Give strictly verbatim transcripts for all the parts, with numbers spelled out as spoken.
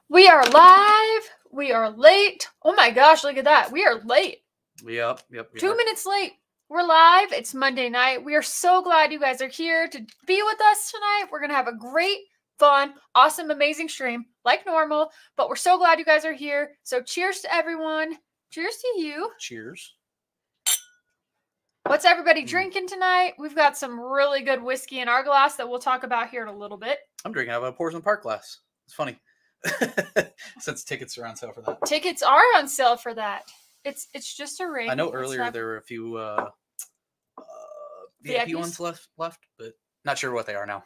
We are live. We are late. Oh my gosh, look at that. We are late. Yep, yep. Two are. minutes late. We're live. It's Monday night. We are so glad you guys are here to be with us tonight. We're going to have a great, fun, awesome, amazing stream like normal, but we're so glad you guys are here. So cheers to everyone. Cheers to you. Cheers. What's everybody drinking tonight? We've got some really good whiskey in our glass that we'll talk about here in a little bit. I'm drinking out of a Porcelain Park glass. It's funny. Since tickets are on sale for that. Tickets are on sale for that. It's it's just a ring. I know earlier have... there were a few uh, uh, V I P ones left, left, but not sure what they are now.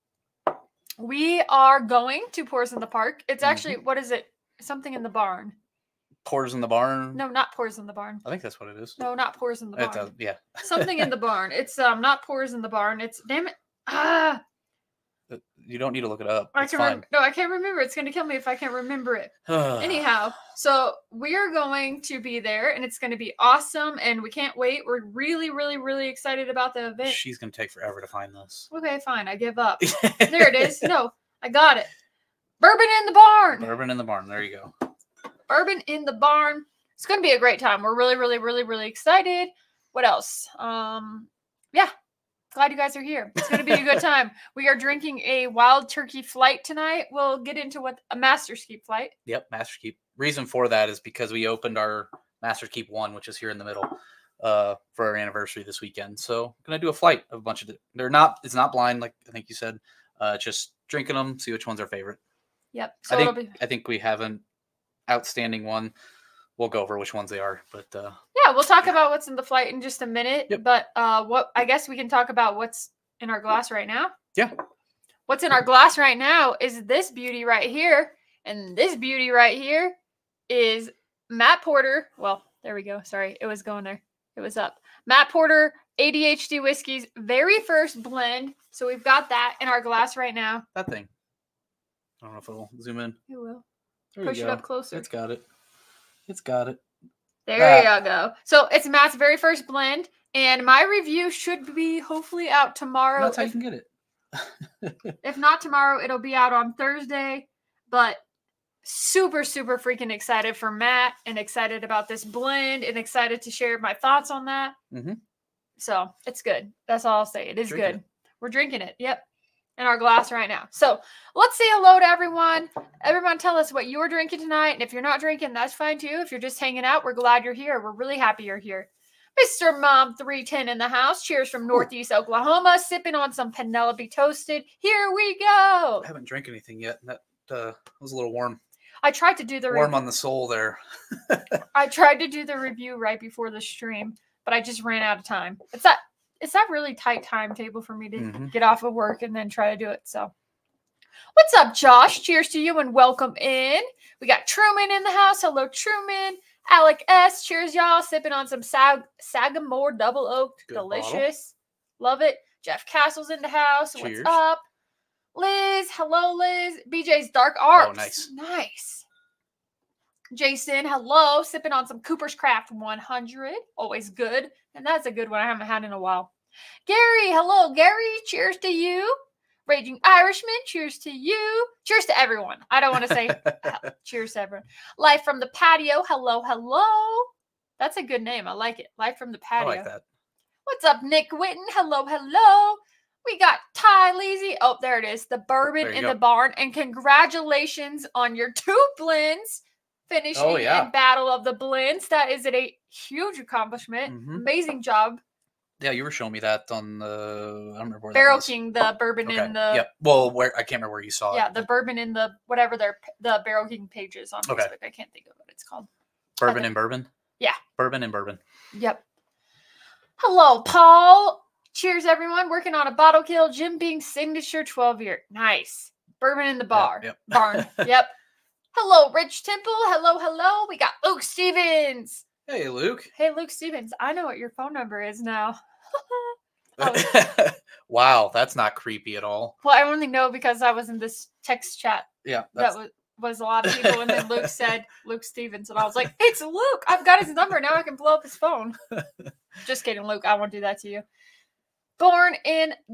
We are going to Pours in the Park. It's actually, mm-hmm. what is it? Something in the barn. Pours in the barn? No, not Pours in the barn. I think that's what it is. No, not Pours in the barn. A, yeah. Something in the barn. It's um not Pours in the barn. It's, damn it. Ah. You don't need to look it up. I it's can fine. Rem- no, I can't remember. It's going to kill me if I can't remember it. Anyhow, so we are going to be there, and it's going to be awesome, and we can't wait. We're really, really, really excited about the event. She's going to take forever to find this. Okay, fine. I give up. There it is. No, I got it. Bourbon in the barn. Bourbon in the barn. There you go. Bourbon in the barn. It's going to be a great time. We're really, really, really, really excited. What else? Um, yeah. Glad you guys are here. It's going to be a good time. We are drinking a Wild Turkey Flight tonight. We'll get into what a Master's Keep Flight. Yep, Master's Keep. Reason for that is because we opened our Master's Keep one, which is here in the middle, uh, for our anniversary this weekend. So I'm going to do a flight of a bunch of, they're not, it's not blind, like I think you said, uh, just drinking them, see which one's our favorite. Yep. So I think, it'll be... I think we have an outstanding one. We'll go over which ones they are, but uh, yeah, we'll talk about what's in the flight in just a minute. Yep. But uh, what I guess we can talk about what's in our glass right now. Yeah. What's in our glass right now is this beauty right here, and this beauty right here is Matt Porter. Well, there we go. Sorry, it was going there. It was up. Matt Porter A D H D Whiskey's very first blend. So we've got that in our glass right now. That thing. I don't know if it'll zoom in. It will. There Push you it go. up closer. It's got it. It's got it. There ah. you go. So it's Matt's very first blend, and my review should be hopefully out tomorrow. That's how if, you can get it. If not tomorrow, it'll be out on Thursday. But super, super freaking excited for Matt, and excited about this blend, and excited to share my thoughts on that. Mm-hmm. So it's good. That's all I'll say. It is Drink good. it. We're drinking it. Yep. In our glass right now. So let's say hello to everyone. Everyone tell us what you're drinking tonight. And if you're not drinking, that's fine too. If you're just hanging out, we're glad you're here. We're really happy you're here. Mister Mom three ten in the house. Cheers from Northeast Oklahoma. Sipping on some Penelope Toasted. Here we go. I haven't drank anything yet. That uh, was a little warm. I tried to do the Warm re- on the soul there. I tried to do the review right before the stream, but I just ran out of time. It's that It's that really tight timetable for me to mm-hmm. get off of work and then try to do it. So what's up, Josh? Cheers to you and welcome in. We got Truman in the house. Hello, Truman. Alec S. Cheers, y'all. Sipping on some Sag- Sagamore Double Oak. Good Delicious. Bottle. Love it. Jeff Castle's in the house. Cheers. What's up? Liz. Hello, Liz. B J's Dark Arts. Oh, nice. Nice. Jason, hello. Sipping on some Cooper's Craft one hundred. Always good. And that's a good one I haven't had in a while. Gary, hello, Gary. Cheers to you. Raging Irishman, cheers to you. Cheers to everyone. I don't want to say cheers to everyone. Life from the Patio, hello, hello. That's a good name. I like it. Life from the Patio. I like that. What's up, Nick Witten? Hello, hello. We got Ty Leasy. Oh, there it is. The Bourbon in go. the Barn. And congratulations on your two blends. Finishing oh, yeah. in Battle of the Blends. That is a huge accomplishment. Mm-hmm. Amazing job. Yeah, you were showing me that on the, I don't remember where Barrel that was. King, the bourbon okay. in the... Yep. Well, where I can't remember where you saw yeah, it. the bourbon in the, whatever their, the Barrel King pages on okay. Facebook. I can't think of what it's called. Bourbon okay. and Bourbon? Yeah. Bourbon and Bourbon. Yep. Hello, Paul. Cheers, everyone. Working on a bottle kill. Jim Beam signature twelve year. Nice. Bourbon in the bar. Yep, yep. Barn. Yep. Hello, Rich Temple. Hello, hello. We got Luke Stevens. Hey, Luke. Hey, Luke Stevens. I know what your phone number is now. oh. Wow, that's not creepy at all. Well, I only know because I was in this text chat. Yeah. That was, was a lot of people. And then Luke said Luke Stevens. And I was like, it's Luke. I've got his number. Now I can blow up his phone. Just kidding, Luke. I won't do that to you. Born in the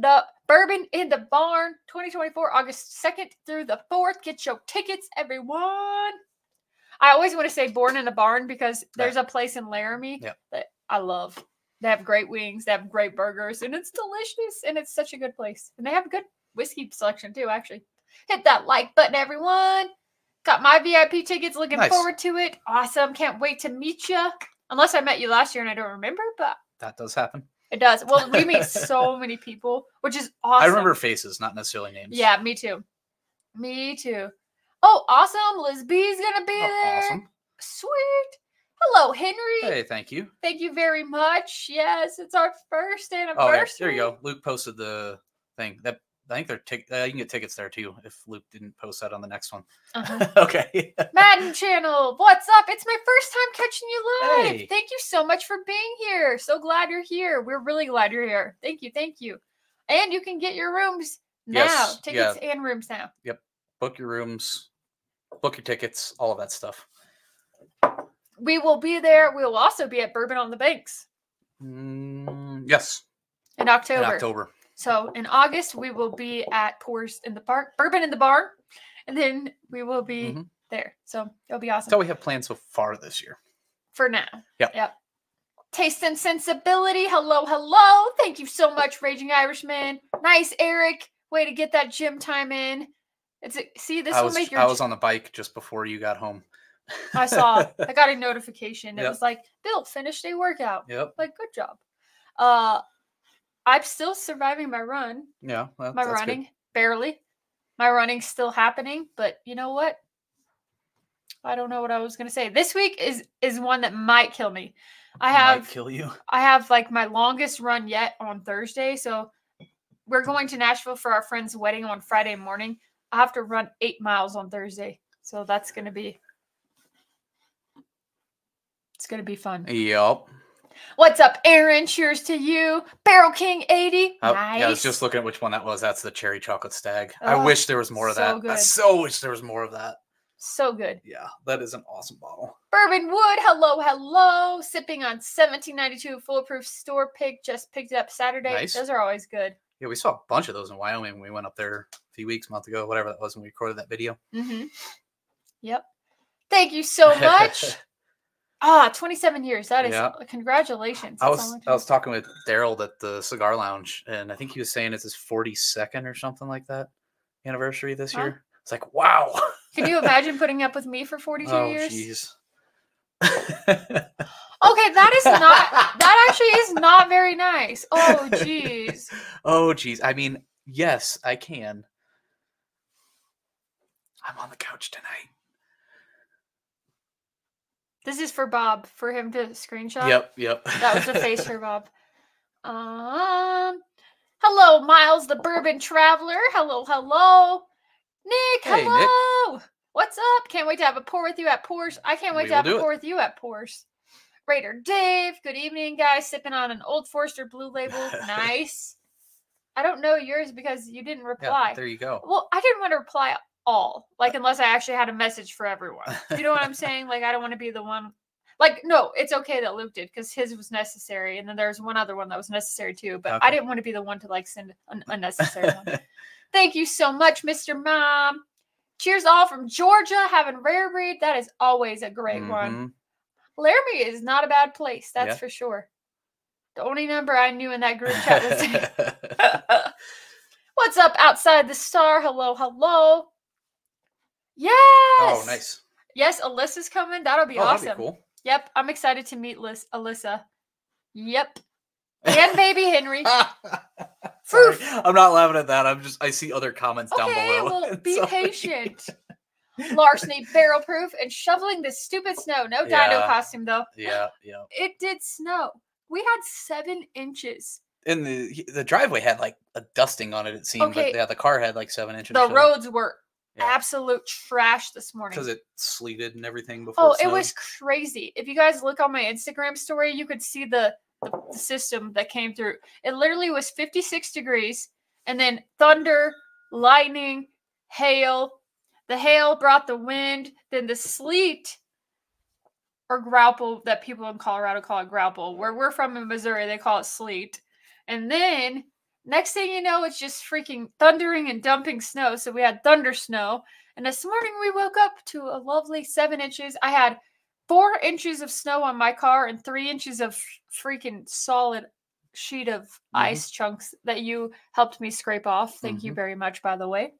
Bourbon in the Barn twenty twenty-four, August second through the fourth. Get your tickets, everyone. I always want to say Born in the Barn because there's a place in Laramie Yep. that I love. They have great wings, they have great burgers, and it's delicious, and it's such a good place. And they have a good whiskey selection too, actually. Hit that like button, everyone. Got my V I P tickets. Looking Nice. forward to it. Awesome. Can't wait to meet you. Unless I met you last year and I don't remember, but That does happen. it does. Well, we meet so many people, which is awesome. I remember faces, not necessarily names. Yeah, me too. Me too. Oh, awesome. Liz B's going to be Oh, there. awesome. Sweet. Hello, Henry. Hey, thank you. Thank you very much. Yes, it's our first anniversary. Oh, yeah. There you go. Luke posted the thing. That I think they're tic- uh, you can get tickets there too if Luke didn't post that on the next one. Uh-huh. Okay. Madden channel, what's up? It's my first time catching you live. Hey. Thank you so much for being here. So glad you're here. We're really glad you're here. Thank you, thank you. And you can get your rooms now. Yes, Tickets yeah. and rooms now. Yep. Book your rooms, book your tickets, all of that stuff. We will be there. We will also be at Bourbon on the Banks Mm, yes. in October. In October. So in August, we will be at Pours in the Park, Bourbon in the Barn, and then we will be Mm-hmm. there. So it'll be awesome. That's all we have planned so far this year. For now. Yep. Yep. Taste and Sensibility. Hello, hello. Thank you so much, Raging Irishman. Nice, Eric. Way to get that gym time in. It's a, see, this I will was, make your. I was on the bike just before you got home. I saw. I got a notification. It Yep. was like, Bill, finished a workout. Yep. Like, good job. Uh, I'm still surviving my run. Yeah. Well, My that's running, good. barely. My running's still happening, but you know what? I don't know what I was gonna say. This week is is one that might kill me. I have Might kill you. I have like my longest run yet on Thursday. So we're going to Nashville for our friend's wedding on Friday morning. I have to run eight miles on Thursday. So that's gonna be it's gonna be fun. Yep. What's up, Aaron? Cheers to you. Barrel King eighty. Oh, nice. Yeah, I was just looking at which one that was. That's the cherry chocolate stag. I Oh, wish there was more of so that. I good. so wish there was more of that. So good. Yeah, that is an awesome bottle. Bourbon Wood, hello, hello. Sipping on seventeen ninety-two Foolproof Store Pick. Just picked it up Saturday. Nice. Those are always good. Yeah, we saw a bunch of those in Wyoming when we went up there a few weeks, month ago, whatever that was when we recorded that video. Mm-hmm. Yep. Thank you so much. Ah, twenty-seven years. That is Yeah. congratulations. I That's a was long I was time. talking with Daryl at the cigar lounge, and I think he was saying it's his forty-second or something like that anniversary this Huh? year. It's like, wow. Can you imagine putting up with me for forty-two oh, years? jeez. Okay, that is not that actually is not very nice. Oh, jeez. Oh, jeez. I mean, yes, I can. I'm on the couch tonight. This is for Bob, for him to screenshot. Yep, yep. That was the face for Bob. Um, hello, Miles, the Bourbon Traveler. Hello, hello. Nick, Hey, Nick. hello. What's up? Can't wait to have a pour with you at Pours. I can't wait We to have will a do pour with you at Pours. Raider Dave, good evening, guys. Sipping on an Old Forester Blue Label. Nice. I don't know yours because you didn't reply. Yeah, there you go. Well, I didn't want to reply all, like, unless I actually had a message for everyone. You know what I'm saying? Like, I don't want to be the one. Like, no, it's okay that Luke did because his was necessary, and then there's one other one that was necessary too. But Okay. I didn't want to be the one to like send an unnecessary one. Thank you so much, Mister Mom. Cheers, all from Georgia, having rare breed. That is always a great one. Mhm. Laramie is not a bad place, that's Yeah. for sure. The only number I knew in that group chat was. What's up outside the star? Hello, hello. Yes. Oh, nice. Yes, Alyssa's coming. That'll be oh, awesome. that'd be cool. Yep, I'm excited to meet Liz- Alyssa. Yep. And baby Henry. Sorry, Foof. I'm not laughing at that. I'm just I see other comments down Okay, below. well, be Sorry. patient. Larceny barrel proof and shoveling this stupid snow. No dino Yeah. costume though. Yeah, yeah. It did snow. We had seven inches. And the the driveway had like a dusting on it. It seemed, Okay. but yeah, the car had like seven inches. The roads were Yeah. absolute trash this morning. because it sleeted and everything before. Oh, it, it snowed. was crazy. If you guys look on my Instagram story, you could see the, the, the system that came through. It literally was fifty-six degrees, and then thunder, lightning, hail. The hail brought the wind, then the sleet, or grauple, that people in Colorado call it grauple. Where we're from in Missouri, they call it sleet. And then Next thing you know, it's just freaking thundering and dumping snow. So we had thunder snow. And this morning we woke up to a lovely seven inches. I had four inches of snow on my car and three inches of freaking solid sheet of mm-hmm. ice chunks that you helped me scrape off. Thank mm-hmm. you very much, by the way.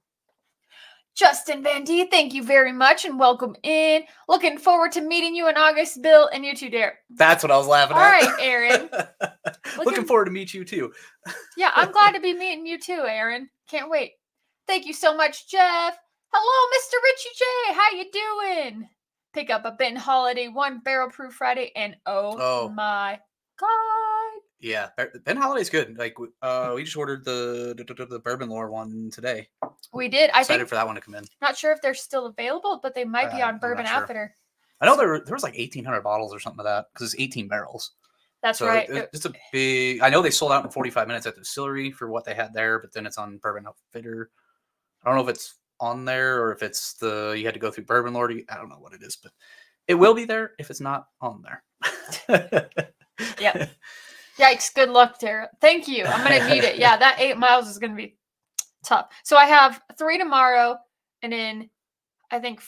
Justin Van D, thank you very much and welcome in. Looking forward to meeting you in August, Bill, and you too, Dara. That's what I was laughing All at. All right, Aaron. Looking, Looking forward to meet you too. Yeah, I'm glad to be meeting you too, Aaron. Can't wait. Thank you so much, Jeff. Hello, Mister Richie J. How you doing? Pick up a Ben Holiday one barrel proof Friday, and oh, oh. my God. Yeah, Ben Holiday's good. Like, uh, we just ordered the the, the bourbon lore one today. We did. I excited think, for that one to come in. Not sure if they're still available, but they might be uh, on Bourbon sure. Outfitter. I know there were, there was like eighteen hundred bottles or something like that because it's eighteen barrels. That's so right. It, it's a big. I know they sold out in forty-five minutes at the distillery for what they had there, but then it's on Bourbon Outfitter. I don't know if it's on there or if it's the you had to go through Bourbon Lore. To, I don't know what it is, but it will be there if it's not on there. Yeah. Yikes, good luck, Tara. Thank you. I'm going to need it. Yeah, that eight miles is going to be tough. So I have three tomorrow, and then I think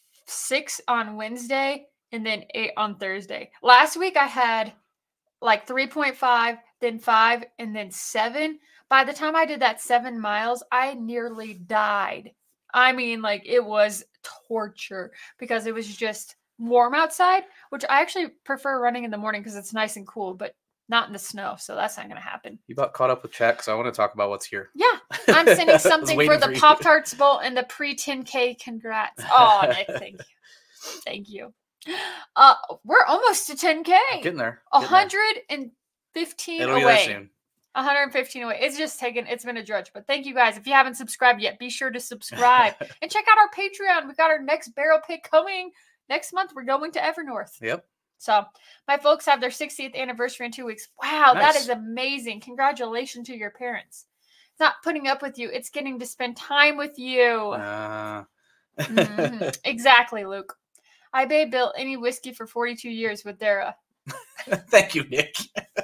six on Wednesday, and then eight on Thursday. Last week I had like three point five, then five, and then seven. By the time I did that seven miles, I nearly died. I mean, like, it was torture because it was just warm outside, which I actually prefer running in the morning because it's nice and cool, but not in the snow, so that's not going to happen. You about caught up with chat because I want to talk about what's here. Yeah, I'm sending something for the for Pop-Tarts Bowl and the pre ten K congrats. Oh, Nick, thank you. Thank you. Uh, we're almost to ten K. I'm getting there. Getting one hundred fifteen It'll away. Be there soon. one hundred fifteen away. It's just taken, it's been a drudge, but thank you guys. If you haven't subscribed yet, be sure to subscribe and check out our Patreon. We got our next barrel pick coming next month. We're going to Evernorth. Yep. So my folks have their sixtieth anniversary in two weeks. Wow, nice. That is amazing. Congratulations to your parents. It's not putting up with you. It's getting to spend time with you. Uh. mm-hmm. Exactly, Luke. I paid Bill any whiskey for forty-two years with Dara. Thank you, Nick.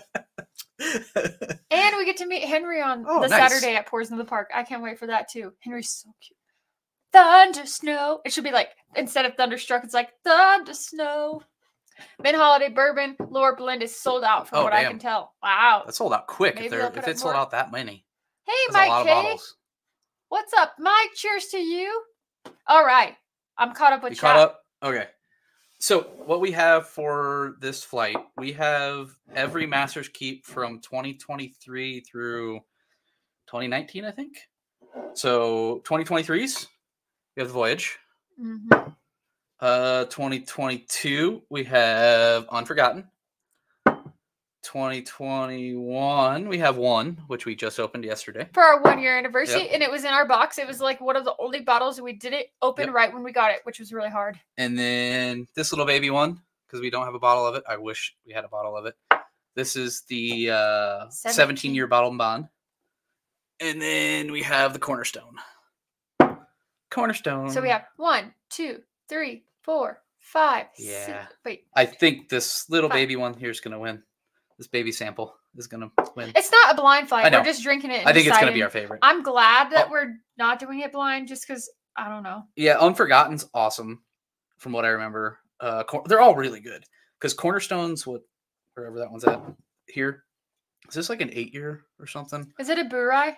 And we get to meet Henry on oh, the nice. Saturday at Pours in the Park. I can't wait for that too. Henry's so cute. Thunder Snow. It should be like, instead of Thunderstruck, it's like Thunder Snow. Mid Holiday Bourbon Lore Blend is sold out from oh, what damn. I can tell. Wow. That sold out quick. Maybe if they're, if it sold out that many. Hey, That's Mike K. What's up, Mike? Cheers to you. All right. I'm caught up with you chat. Caught up? Okay. So what we have for this flight, we have every Master's Keep from twenty twenty-three through twenty nineteen, I think. So twenty twenty-threes, we have the Voyage. Mm-hmm. Uh, twenty twenty-two, we have Unforgotten. twenty twenty-one, we have one, which we just opened yesterday. For our one-year anniversary, yep. and it was in our box. It was like one of the only bottles we did it open yep. right when we got it, which was really hard. And then this little baby one, because we don't have a bottle of it. I wish we had a bottle of it. This is the uh, seventeen-year bottle and bond. And then we have the Cornerstone. Cornerstone. So we have one, two, three, four, five. Yeah. Six, wait. I think this little five. baby one here is going to win. This baby sample is going to win. It's not a blind fight. I know. We're just drinking it. I think deciding. It's going to be our favorite. I'm glad that oh. we're not doing it blind just because, I don't know. Yeah, Unforgotten's awesome from what I remember. Uh, they're all really good because Cornerstone's what, wherever that one's at here. Is this like an eight year or something? Is it a Burai?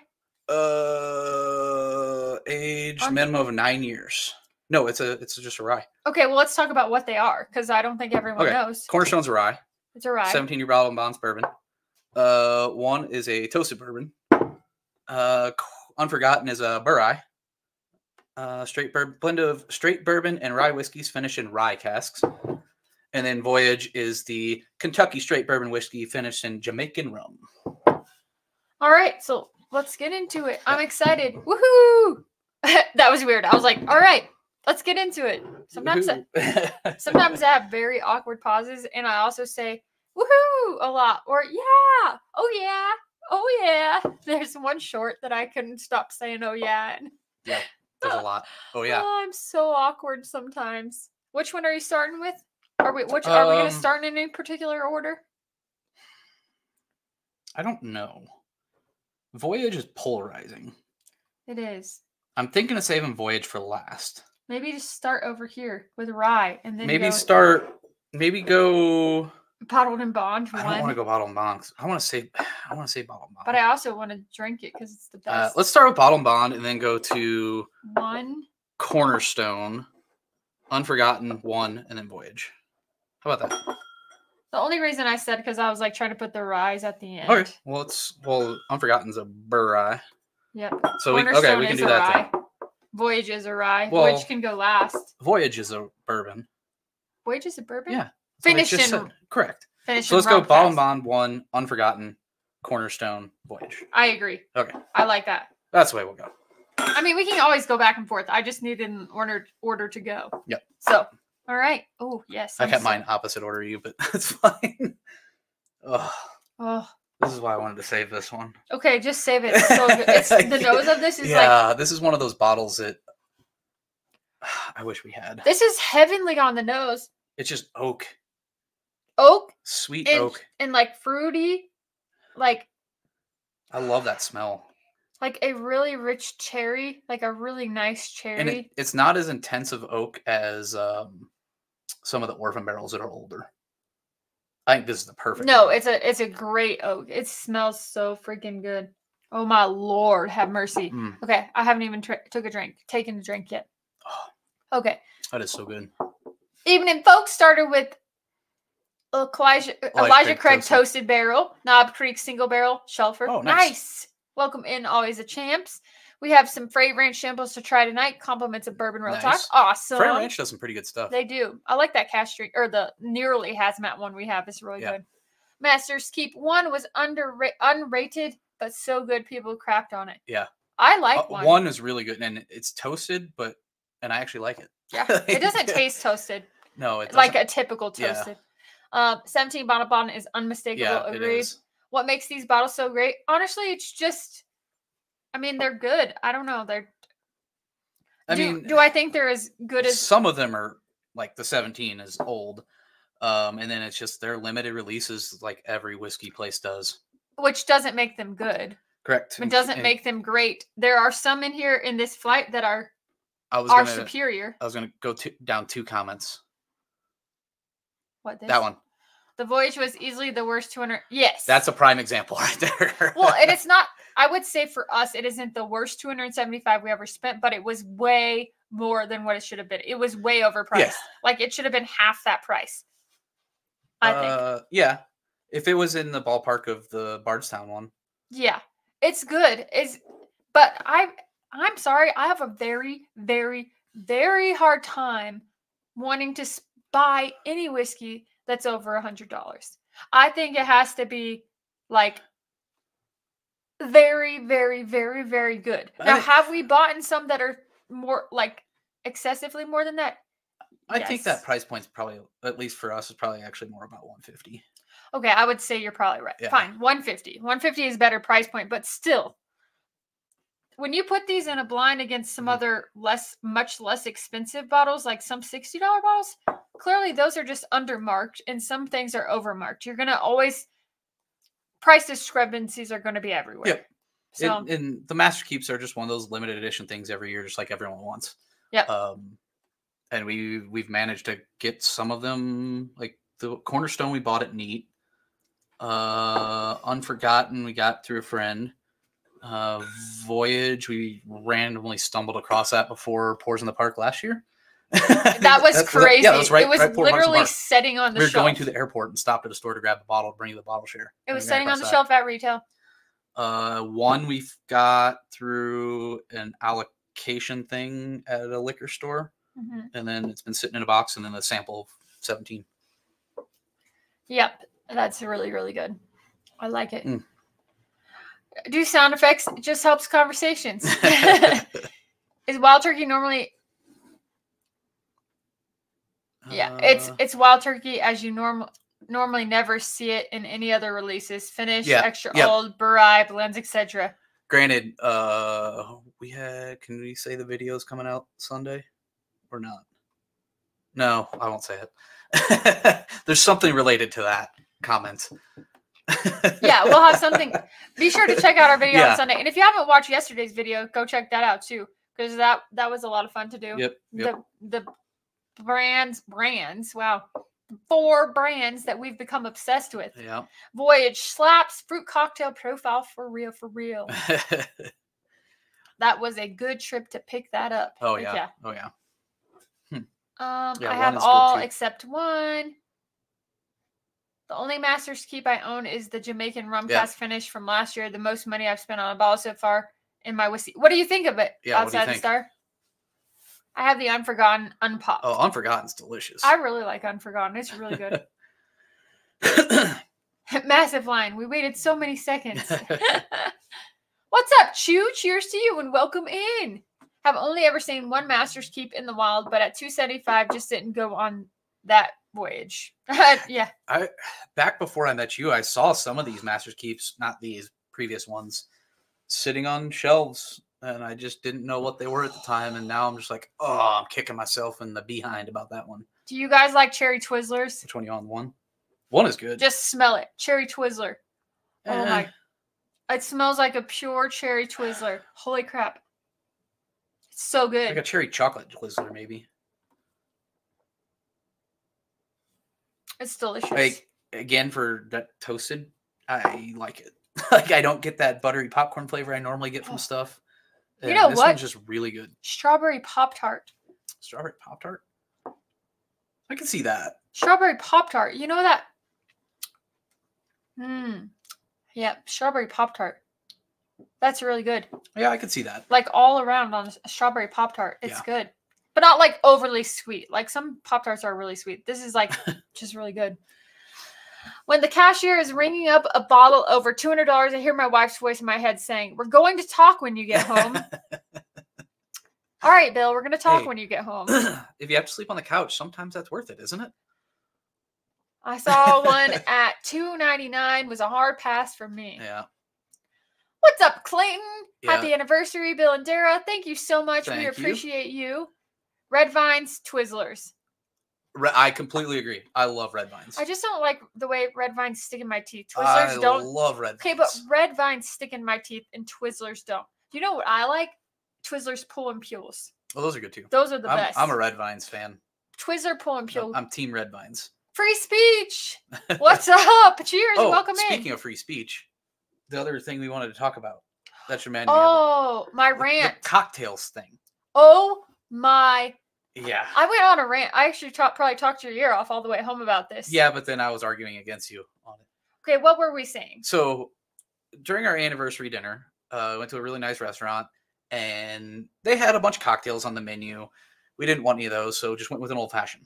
Uh, age Un- minimum of nine years. No, it's a it's just a rye. Okay, well, let's talk about what they are because I don't think everyone okay. knows. Cornerstone's a rye. It's a rye. seventeen-year bottle and bonds bourbon. Uh, one is a toasted bourbon. Uh, Unforgotten is a Burai. Uh, straight bourbon blend of straight bourbon and rye whiskeys finished in rye casks. And then Voyage is the Kentucky straight bourbon whiskey finished in Jamaican rum. All right, so let's get into it. I'm excited. Woohoo! That was weird. I was like, all right, let's get into it. Sometimes I, sometimes I have very awkward pauses, and I also say, woohoo, a lot. Or, yeah, oh, yeah, oh, yeah. There's one short that I couldn't stop saying, oh, yeah. Yeah, there's a lot. Oh, yeah. Oh, I'm so awkward sometimes. Which one are you starting with? Are we, which, are um, we going to start in any particular order? I don't know. Voyage is polarizing. It is. I'm thinking of saving Voyage for last. Maybe just start over here with rye and then maybe go start. Maybe go. bottled and bond. I one. don't want to go bottled and bond. I want to say. I want to say bottled and bond. But I also want to drink it because it's the best. Uh, let's start with bottled and bond and then go to one Cornerstone, Unforgotten, one, and then Voyage. How about that? The only reason I said because I was like trying to put the ryes at the end. Okay. Well, it's well, Unforgotten's a burr rye. Yep. So we okay, we can do that rye. thing. Voyage is a rye. Well, Voyage can go last. Voyage is a bourbon. Voyage is a bourbon? Yeah. Finished in said. Correct. Finish so let's go bottle and bond, one, Unforgotten, Cornerstone, Voyage. I agree. Okay. I like that. That's the way we'll go. I mean, we can always go back and forth. I just need an order order to go. Yep. So, all right. Oh, yes. I I'm kept so... mine opposite order you, but that's fine. Oh, oh. This is why I wanted to save this one. Okay, just save it. It's so good. It's, the nose of this is yeah, like... Yeah, this is one of those bottles that I wish we had. This is heavenly on the nose. It's just oak. Oak? Sweet and, oak. And like fruity. Like... I love that smell. Like a really rich cherry. Like a really nice cherry. And it, it's not as intense of oak as um, some of the orphan barrels that are older. I think this is the perfect. No, one. it's a it's a great oak. It smells so freaking good. Oh my Lord, have mercy. Mm. Okay, I haven't even tra- took a drink, taken a drink yet. Oh, okay. That is so good. Evening, folks. Started with Elijah, Elijah, Elijah Craig toasted. toasted barrel, Knob Creek single barrel, Shelfer. Oh, nice. nice. Welcome in, always a champs. We have some Freight Ranch samples to try tonight. Compliments of Bourbon Real nice. Talk. Awesome. Freight Ranch does some pretty good stuff. They do. I like that cash drink, or the nearly hazmat one we have. It's really yeah. good. Master's Keep one was under unrated, but so good people crapped on it. Yeah. I like uh, one. One is really good, and it's toasted, but and I actually like it. Yeah. It doesn't taste toasted. No, it's like a typical toasted. Yeah. Um, seventeen bottle bond is unmistakable. Yeah, agreed. It is. What makes these bottles so great? Honestly, it's just. I mean, they're good. I don't know. They're. I do, mean, do I think they're as good as some of them are? Like the seventeen is old, um, and then it's just their limited releases, like every whiskey place does, which doesn't make them good. Correct. It doesn't and, make them great. There are some in here in this flight that are. I was are gonna, superior. I was going to go to, down two comments. What this? That one. The Voyage was easily the worst two hundred. Yes. That's a prime example right there. Well, and it's not, I would say for us, it isn't the worst two hundred seventy-five we ever spent, but it was way more than what it should have been. It was way overpriced. Yeah. Like it should have been half that price. I uh, think. Yeah. If it was in the ballpark of the Bardstown one. Yeah. It's good. It's, but I, I'm sorry. I have a very, very, very hard time wanting to buy any whiskey that's over a hundred dollars. I think it has to be like very, very, very, very good. Now, think, have we bought in some that are more like excessively more than that? I yes. think that price point's probably, at least for us, is probably actually more about one fifty. Okay, I would say you're probably right. Yeah. Fine, one fifty. one fifty is a better price point, but still, when you put these in a blind against some mm-hmm. other less, much less expensive bottles, like some sixty dollar bottles, clearly those are just undermarked and some things are overmarked. You're going to always, price discrepancies are going to be everywhere. Yep. So, and, and the Master Keeps are just one of those limited edition things every year, just like everyone wants. Yeah. Um, and we, we've managed to get some of them, like the Cornerstone, we bought it neat. Uh, Unforgotten, we got through a friend. Uh, Voyage, we randomly stumbled across that before Pours in the Park last year. That was crazy. Yeah, that was right, it was right literally setting on the we shelf. We were going to the airport and stopped at a store to grab a bottle, bring you the bottle share. It was setting on the that. shelf at retail. Uh, one we've got through an allocation thing at a liquor store, mm-hmm. and then it's been sitting in a box, and then a sample of seventeen. Yep, that's really, really good. I like it. Mm. Do sound effects. It just helps conversations. Is Wild Turkey normally... Yeah, it's it's Wild Turkey as you norm, normally never see it in any other releases. Finish, yeah, extra yep. old, Burai, blends, et cetera. Granted, uh, we had, can we say the video's coming out Sunday or not? No, I won't say it. There's something related to that comment. Yeah, we'll have something. Be sure to check out our video Yeah. on Sunday. And if you haven't watched yesterday's video, go check that out too, because that that was a lot of fun to do. Yep. yep. The the brands brands wow, four brands that we've become obsessed with. Yeah. Voyage slaps, fruit cocktail profile for real for real. That was a good trip to pick that up. Oh Like, yeah. yeah. Oh yeah. Um, Yeah, I one have is good, all too. except one. The only Master's Keep I own is the Jamaican rum Yeah. cask finish from last year. The most money I've spent on a bottle so far in my whiskey. What do you think of it? Yeah, what do you Outside the think? Star. I have the Unforgotten unpopped. Oh, Unforgotten's delicious. I really like Unforgotten. It's really good. Massive line. We waited so many seconds. What's up, Chew? Cheers to you and welcome in. Have only ever seen one Master's Keep in the wild, but at two seventy-five just didn't go on that voyage. Yeah. I back before I met you, I saw some of these Master's Keeps, not these previous ones, sitting on shelves, and I just didn't know what they were at the time. And now I'm just like, oh, I'm kicking myself in the behind about that one. Do you guys like cherry Twizzlers? Which one you on? One? One is good. Just smell it. Cherry Twizzler. Oh Eh, my. It smells like a pure cherry Twizzler. Holy crap. It's so good. like a cherry chocolate Twizzler, maybe. It's delicious. Like again, for that toasted, I like it. Like I don't get that buttery popcorn flavor I normally get from Oh. stuff. You And know this what? one's just really good. Strawberry Pop-Tart. Strawberry Pop Tart. I can see that. Strawberry Pop-Tart. You know that? Hmm. Yep. Strawberry Pop-Tart. That's really good. Yeah, I can see that. Like all around on a strawberry Pop-Tart. It's Yeah. good. But not like overly sweet. Like some Pop-Tarts are really sweet. This is like just really good. When the cashier is ringing up a bottle over two hundred dollars, I hear my wife's voice in my head saying, "We're going to talk when you get home." All right, Bill, we're going to talk Hey. when you get home. If you have to sleep on the couch, sometimes that's worth it, isn't it? I saw one at two ninety-nine. Was a hard pass for me. Yeah. What's up, Clayton? Yeah. Happy anniversary, Bill and Dara. Thank you so much. Thank we you. appreciate you. Red Vines, Twizzlers. Re- I completely agree. I love red vines. I just don't like the way red vines stick in my teeth. Twizzlers I don't. love red Okay, vines. but red vines stick in my teeth and Twizzlers don't. You know what I like? Twizzlers pull and peels. Well, those are good too. Those are the I'm, best. I'm a red vines fan. Twizzler pull and peel. I'm, I'm team red vines. Free speech. What's up? Cheers. Oh, Welcome speaking in. of free speech, the other thing we wanted to talk about that reminded me Oh, my of it. The- rant. The cocktails thing. Oh my. Yeah. I went on a rant. I actually talk, probably talked your ear off all the way home about this. Yeah, but then I was arguing against you on it. Okay, what were we saying? So during our anniversary dinner, uh, went to a really nice restaurant, and they had a bunch of cocktails on the menu. We didn't want any of those, so just went with an old fashioned.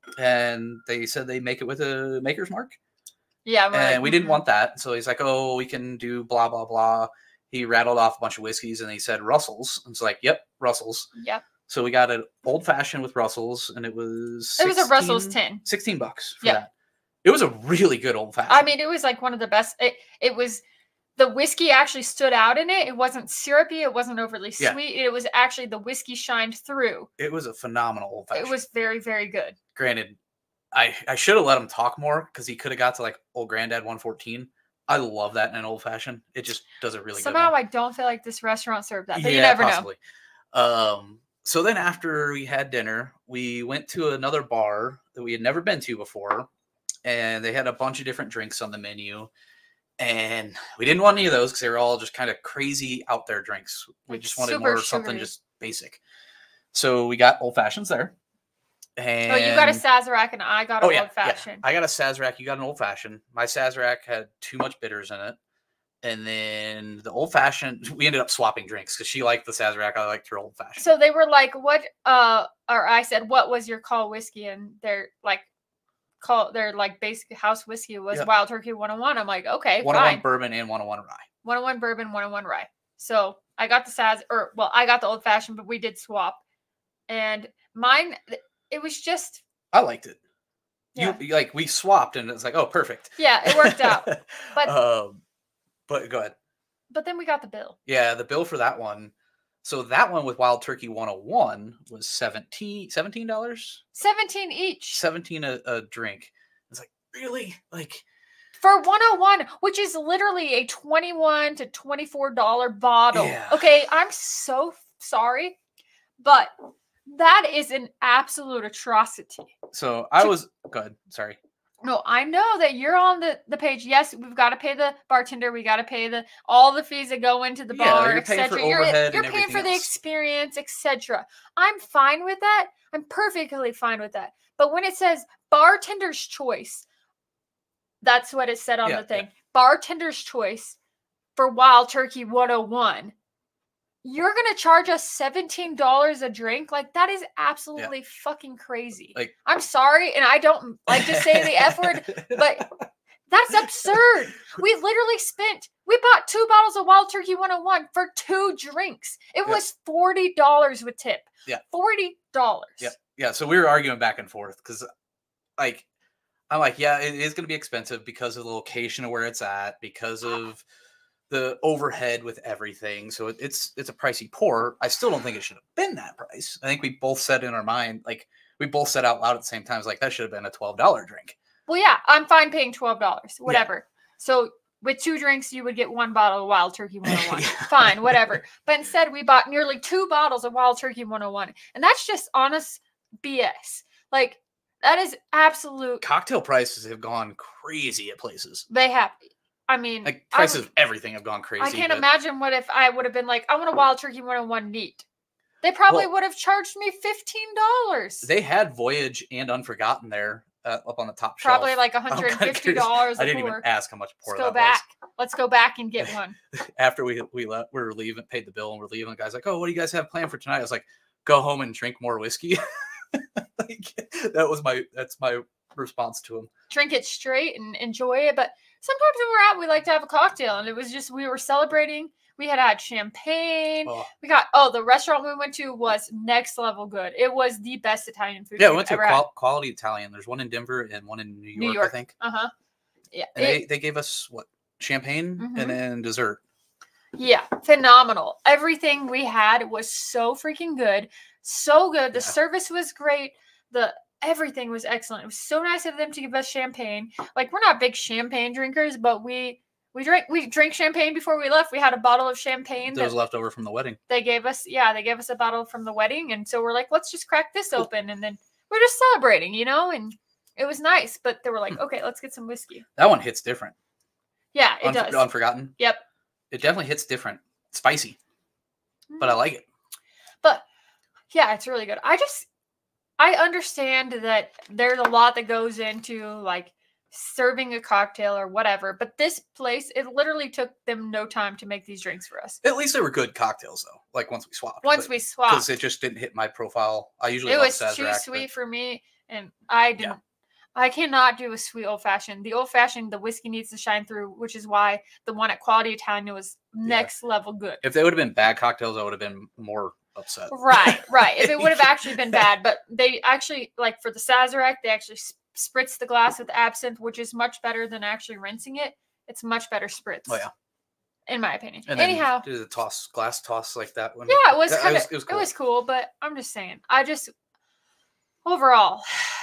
And they said they make it with a maker's mark, Yeah, we're and like, we didn't mhm. want that. So he's like, "Oh, we can do blah blah blah." He rattled off a bunch of whiskeys, and he said Russell's. And it's like, "Yep, Russell's." Yep. So we got an old fashioned with Russell's, and it was It was a Russell's sixteen tin. sixteen bucks for Yeah. that. It was a really good old fashioned. I mean, it was like one of the best. It, it was, the whiskey actually stood out in it. It wasn't syrupy. It wasn't overly Yeah. sweet. It was actually, the whiskey shined through. it was a phenomenal old fashioned. It was very, very good. Granted, I, I should have let him talk more because he could have got to like old granddad one fourteen. I love that in an old fashioned. It just does a really Somehow good one. I don't feel like this restaurant served that, but yeah, you never possibly. Um, so then after we had dinner, we went to another bar that we had never been to before, and they had a bunch of different drinks on the menu. And we didn't want any of those because they were all just kind of crazy out there drinks. We Like just wanted super more of something sugary. just basic. So we got old fashions there. And know. Oh, you got a Sazerac and I got oh an yeah, old fashioned. yeah. I got a Sazerac. You got an old fashioned. My Sazerac had too much bitters in it. And then the old fashioned, we ended up swapping drinks because she liked the Sazerac. I liked her old fashioned. So they were like, what, uh, or I said, what was your call whiskey? And they're like, call, their like basic house whiskey was Yep. Wild Turkey one oh one. I'm like, okay, one oh one fine. bourbon and one oh one rye. one oh one bourbon, one oh one rye. So I got the Saz, or well, I got the old fashioned, but we did swap. And mine, it was just, I liked it. yeah, You like we swapped and it's like, oh, perfect. yeah, it worked out. But um, but go ahead. but then we got the bill. Yeah, the bill for that one. So that one with Wild Turkey one oh one was seventeen dollars. seventeen each. seventeen a, a drink. It's like, really? Like, For one oh one, which is literally a twenty-one to twenty-four dollar bottle. Yeah. Okay, I'm so sorry, but that is an absolute atrocity. So I was good. Sorry. No, I know that you're on the, the page. Yes, we've got to pay the bartender. We got to pay the all the fees that go into the Yeah, bar, you're paying et cetera. for You're, overhead you're and paying for everything the else. experience, et cetera. I'm fine with that. I'm perfectly fine with that. But when it says bartender's choice, that's what it said on Yeah, the thing. yeah. Bartender's choice for Wild Turkey one oh one. You're going to charge us seventeen dollars a drink? Like, that is absolutely Yeah. fucking crazy. Like, I'm sorry, and I don't like to say the F word, but that's absurd. We literally spent, we bought two bottles of Wild Turkey one oh one for two drinks. It Yeah. was forty dollars with tip. Yeah. forty dollars. Yeah. Yeah. So we were arguing back and forth because, like, I'm like, yeah, it is going to be expensive because of the location of where it's at, because of the overhead with everything. So it, it's it's a pricey pour. I still don't think it should have been that price. I think we both said in our mind, like, we both said out loud at the same time, like, that should have been a twelve dollar drink. Well, yeah, I'm fine paying twelve dollars, whatever. Yeah. So with two drinks, you would get one bottle of Wild Turkey one oh one. Yeah. Fine, whatever. But instead, we bought nearly two bottles of Wild Turkey one oh one. And that's just honest B S. Like, that is absolute. Cocktail prices have gone crazy at places. They have. I mean, like prices of everything have gone crazy. I can't but... imagine what if I would have been like, I want a Wild Turkey one oh one neat. They probably well, would have charged me fifteen dollars. They had Voyage and Unforgotten there uh, up on the top probably shelf. like one hundred fifty dollars. I didn't even ask how much pour Let's that go back. was. Let's go back and get one. After we we left, we were leaving, paid the bill, and we're leaving. The guy's like, "Oh, what do you guys have planned for tonight?" I was like, "Go home and drink more whiskey." Like, that was my that's my response to him. Drink it straight and enjoy it, but sometimes when we're out, we like to have a cocktail, and it was just we were celebrating. We had had champagne. Oh. We got oh, the restaurant we went to was next level good. It was the best Italian food. Yeah, we went to qual- had. quality Italian. There's one in Denver and one in New York, New York. I think. Uh huh. Yeah, and it, they they gave us what champagne mm-hmm. and then dessert. Yeah, phenomenal. Everything we had was so freaking good, so good. The Yeah. service was great. The everything was excellent. It was so nice of them to give us champagne. Like, we're not big champagne drinkers, but we we drank we drank champagne before we left. We had a bottle of champagne that was left over from the wedding. They gave us, yeah, they gave us a bottle from the wedding, and so we're like, let's just crack this open, and then we're just celebrating, you know, and it was nice. But they were like, okay, let's get some whiskey. That one hits different. Yeah, it Unf- does. Unforgotten. Yep. It definitely hits different. Spicy, but I like it. But yeah, it's really good. I just, I understand that there's a lot that goes into like serving a cocktail or whatever, but this place, it literally took them no time to make these drinks for us. At least they were good cocktails though. Like once we swapped. Once we swapped. Because it just didn't hit my profile. I usually it love was Sazerac, too sweet but... for me, and I didn't. Yeah. I cannot do a sweet old fashioned. The old fashioned, the whiskey needs to shine through, which is why the one at Quality Italian was next yeah. level good. If they would have been bad cocktails, I would have been more upset. Right, right. If it would have actually been bad, but they actually, like for the Sazerac, they actually spritz the glass with absinthe, which is much better than actually rinsing it. It's much better spritz. Oh yeah, in my opinion. And anyhow, did a toss glass toss like that one? Yeah, it was kind of. It, it, cool. it was cool, but I'm just saying. I just overall.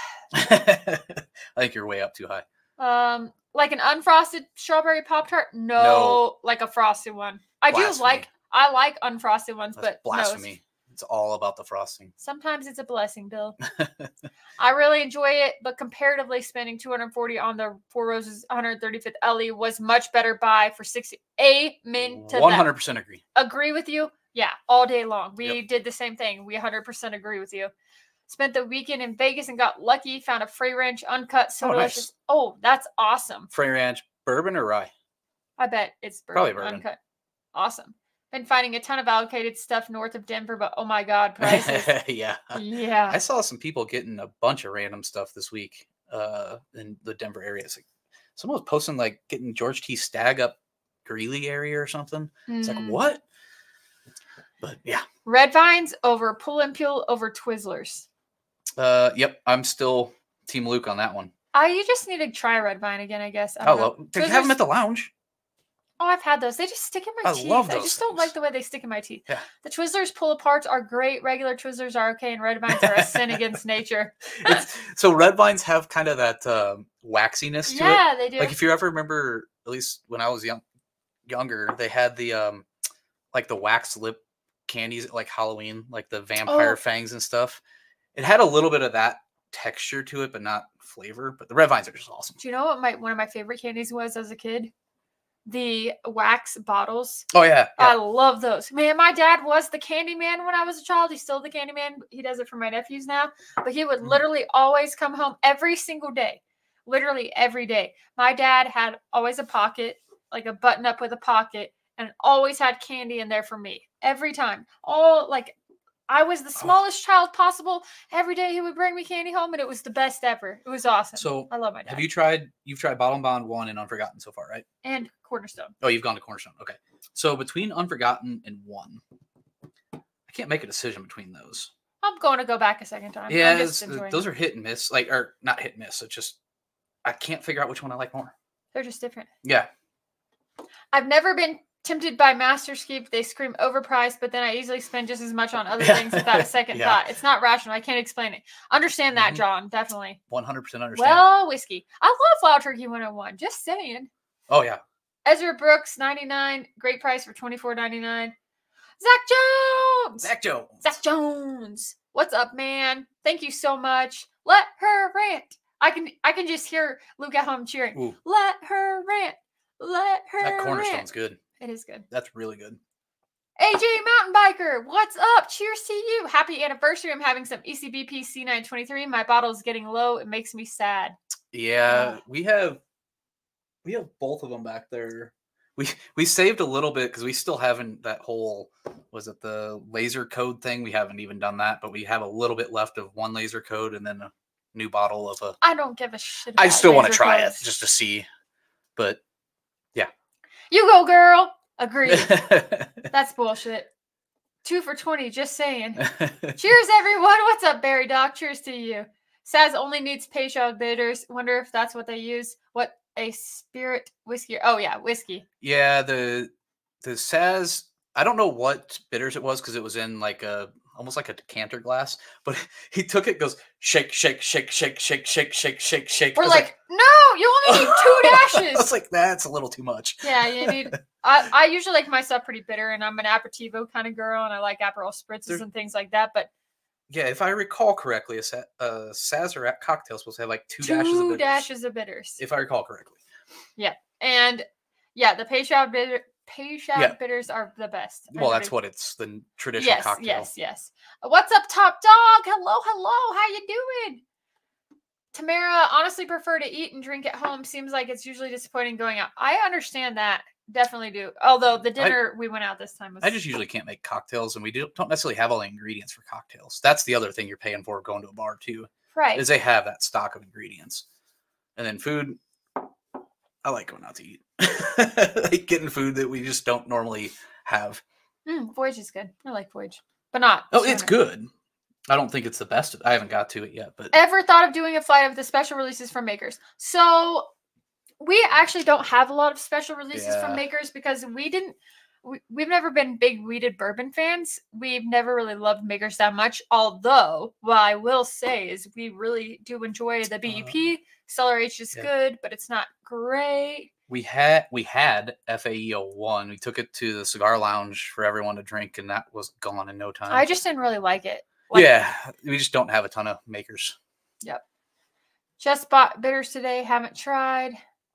I think you're way up too high. Um, like an unfrosted strawberry Pop-Tart? No, no. Like a frosted one. I Blasphemy. do like I like unfrosted ones, That's but blasphemy. No, it's, it's all about the frosting. Sometimes it's a blessing, Bill. I really enjoy it, but comparatively spending two hundred forty on the Four Roses one hundred thirty-fifth Ellie was much better buy for sixty. Amen to one hundred percent that. Agree. Agree with you? Yeah, all day long. We Yep. did the same thing. We one hundred percent agree with you. Spent the weekend in Vegas and got lucky. Found a Frey Ranch uncut. So Oh, nice. delicious. Oh, that's awesome. Frey Ranch bourbon or rye? I bet it's bourbon, Probably bourbon. uncut. Awesome. Been finding a ton of allocated stuff north of Denver, but oh my God, prices. Yeah. Yeah. I saw some people getting a bunch of random stuff this week uh, in the Denver area. It's like someone was posting like getting George T. Stagg up Greeley area or something. It's Mm. like, what? But yeah. Red Vines over Pull and Peel over Twizzlers. Uh, yep. I'm still Team Luke on that one. I you just need to try Red Vine again, I guess. I I don't know. love to have them at the lounge. Oh, I've had those. They just stick in my I teeth. love I those just don't things. like the way they stick in my teeth. Yeah. The Twizzlers pull aparts are great. Regular Twizzlers are okay, and red vines are a sin against nature. It's, so red vines have kind of that um, waxiness to it. Yeah, they do. Like if you ever remember, at least when I was young, younger, they had the um, like the wax lip candies at like Halloween, like the vampire Oh. fangs and stuff. It had a little bit of that texture to it, but not flavor. But the red vines are just awesome. Do you know what my one of my favorite candies was as a kid? The wax bottles. Oh yeah, yeah. I love those. Man, my dad was the candy man when I was a child. He's still the candy man. He does it for my nephews now. But he would Mm. literally always come home every single day. Literally every day. My dad had always a pocket, like a button up with a pocket, and always had candy in there for me. Every time. All like I was the smallest oh. child possible. Every day he would bring me candy home, and it was the best ever. It was awesome. So I love my dad. Have you tried? You've tried Bottle and Bond one and Unforgotten so far, right? And Cornerstone. Oh, you've gone to Cornerstone. Okay. So between Unforgotten and one, I can't make a decision between those. I'm going to go back a second time. Yeah, those are hit and miss. Like, or not hit and miss. It's just I can't figure out which one I like more. They're just different. Yeah. I've never been tempted by Master Skeep. They scream overpriced, but then I easily spend just as much on other things without a second Yeah. thought. It's not rational. I can't explain it. Understand that, Mhm. John. Definitely. one hundred percent understand. Well, whiskey. I love Wild Turkey one oh one. Just saying. Oh, yeah. Ezra Brooks, ninety-nine. Great price for twenty-four ninety-nine. Zach Jones. Zach Jones. Zach Jones. What's up, man? Thank you so much. Let her rant. I can I can just hear Luke at home cheering. Ooh. Let her rant. Let her That Cornerstone's rant. good. It is good. That's really good. A J Mountain Biker, what's up? Cheers to you. Happy anniversary. I'm having some E C B P C nine twenty-three. My bottle is getting low. It makes me sad. Yeah, Oh. we have we have both of them back there. We we saved a little bit because we still haven't that whole was it the laser code thing? We haven't even done that, but we have a little bit left of one laser code and then a new bottle of a. I don't give a shit. I about still want to laser try codes. it just to see, but yeah. You go, girl. Agreed. That's bullshit. Two for twenty. Just saying. Cheers, everyone. What's up, Barry Doc? Cheers to you. Saz only needs Peychaud bitters. Wonder if that's what they use. What a spirit whiskey. Oh yeah, whiskey. Yeah, the the Saz. I don't know what bitters it was because it was in like a almost like a decanter glass. But he took it, goes shake, shake, shake, shake, shake, shake, shake, shake, shake. We're I was like, no, you only need two dashes. I was like, that's a little too much. Yeah, you need. I, I usually like my stuff pretty bitter, and I'm an aperitivo kind of girl, and I like Aperol spritzes There's- and things like that. But Yeah, if I recall correctly, a sa- uh, Sazerac cocktail is supposed to have like two, dashes of two bitters. dashes of bitters. If I recall correctly. And yeah, the Peychaud bitter, Peychaud Yeah. bitters are the best. Well, Are that's the what it's the traditional yes, cocktail. yes, yes. What's up, Top Dog? Hello, hello. How you doing? Tamara, honestly prefer to eat and drink at home. Seems like it's usually disappointing going out. I understand that. Definitely do. Although the dinner we went out this time was. I just usually can't make cocktails, and we do- don't necessarily have all the ingredients for cocktails. That's the other thing you're paying for going to a bar too, right. is they have that stock of ingredients. And then food, I like going out to eat. Like getting food that we just don't normally have. Mm, Voyage is good. I like Voyage, but not. Oh, it's Schooner. good. I don't think it's the best. I haven't got to it yet, but Ever thought of doing a flight of the special releases from makers? So we actually don't have a lot of special releases Yeah. from makers because we didn't. We, we've never been big weeded bourbon fans. We've never really loved makers that much. Although, what I will say is we really do enjoy the B E P. Stellar H is yeah. good, but it's not great. we had we had F A E oh one. We took it to the cigar lounge for everyone to drink, and that was gone in no time. I just didn't really like it. Like, yeah, we just don't have a ton of makers. Yep. Just bought bitters today. Haven't tried.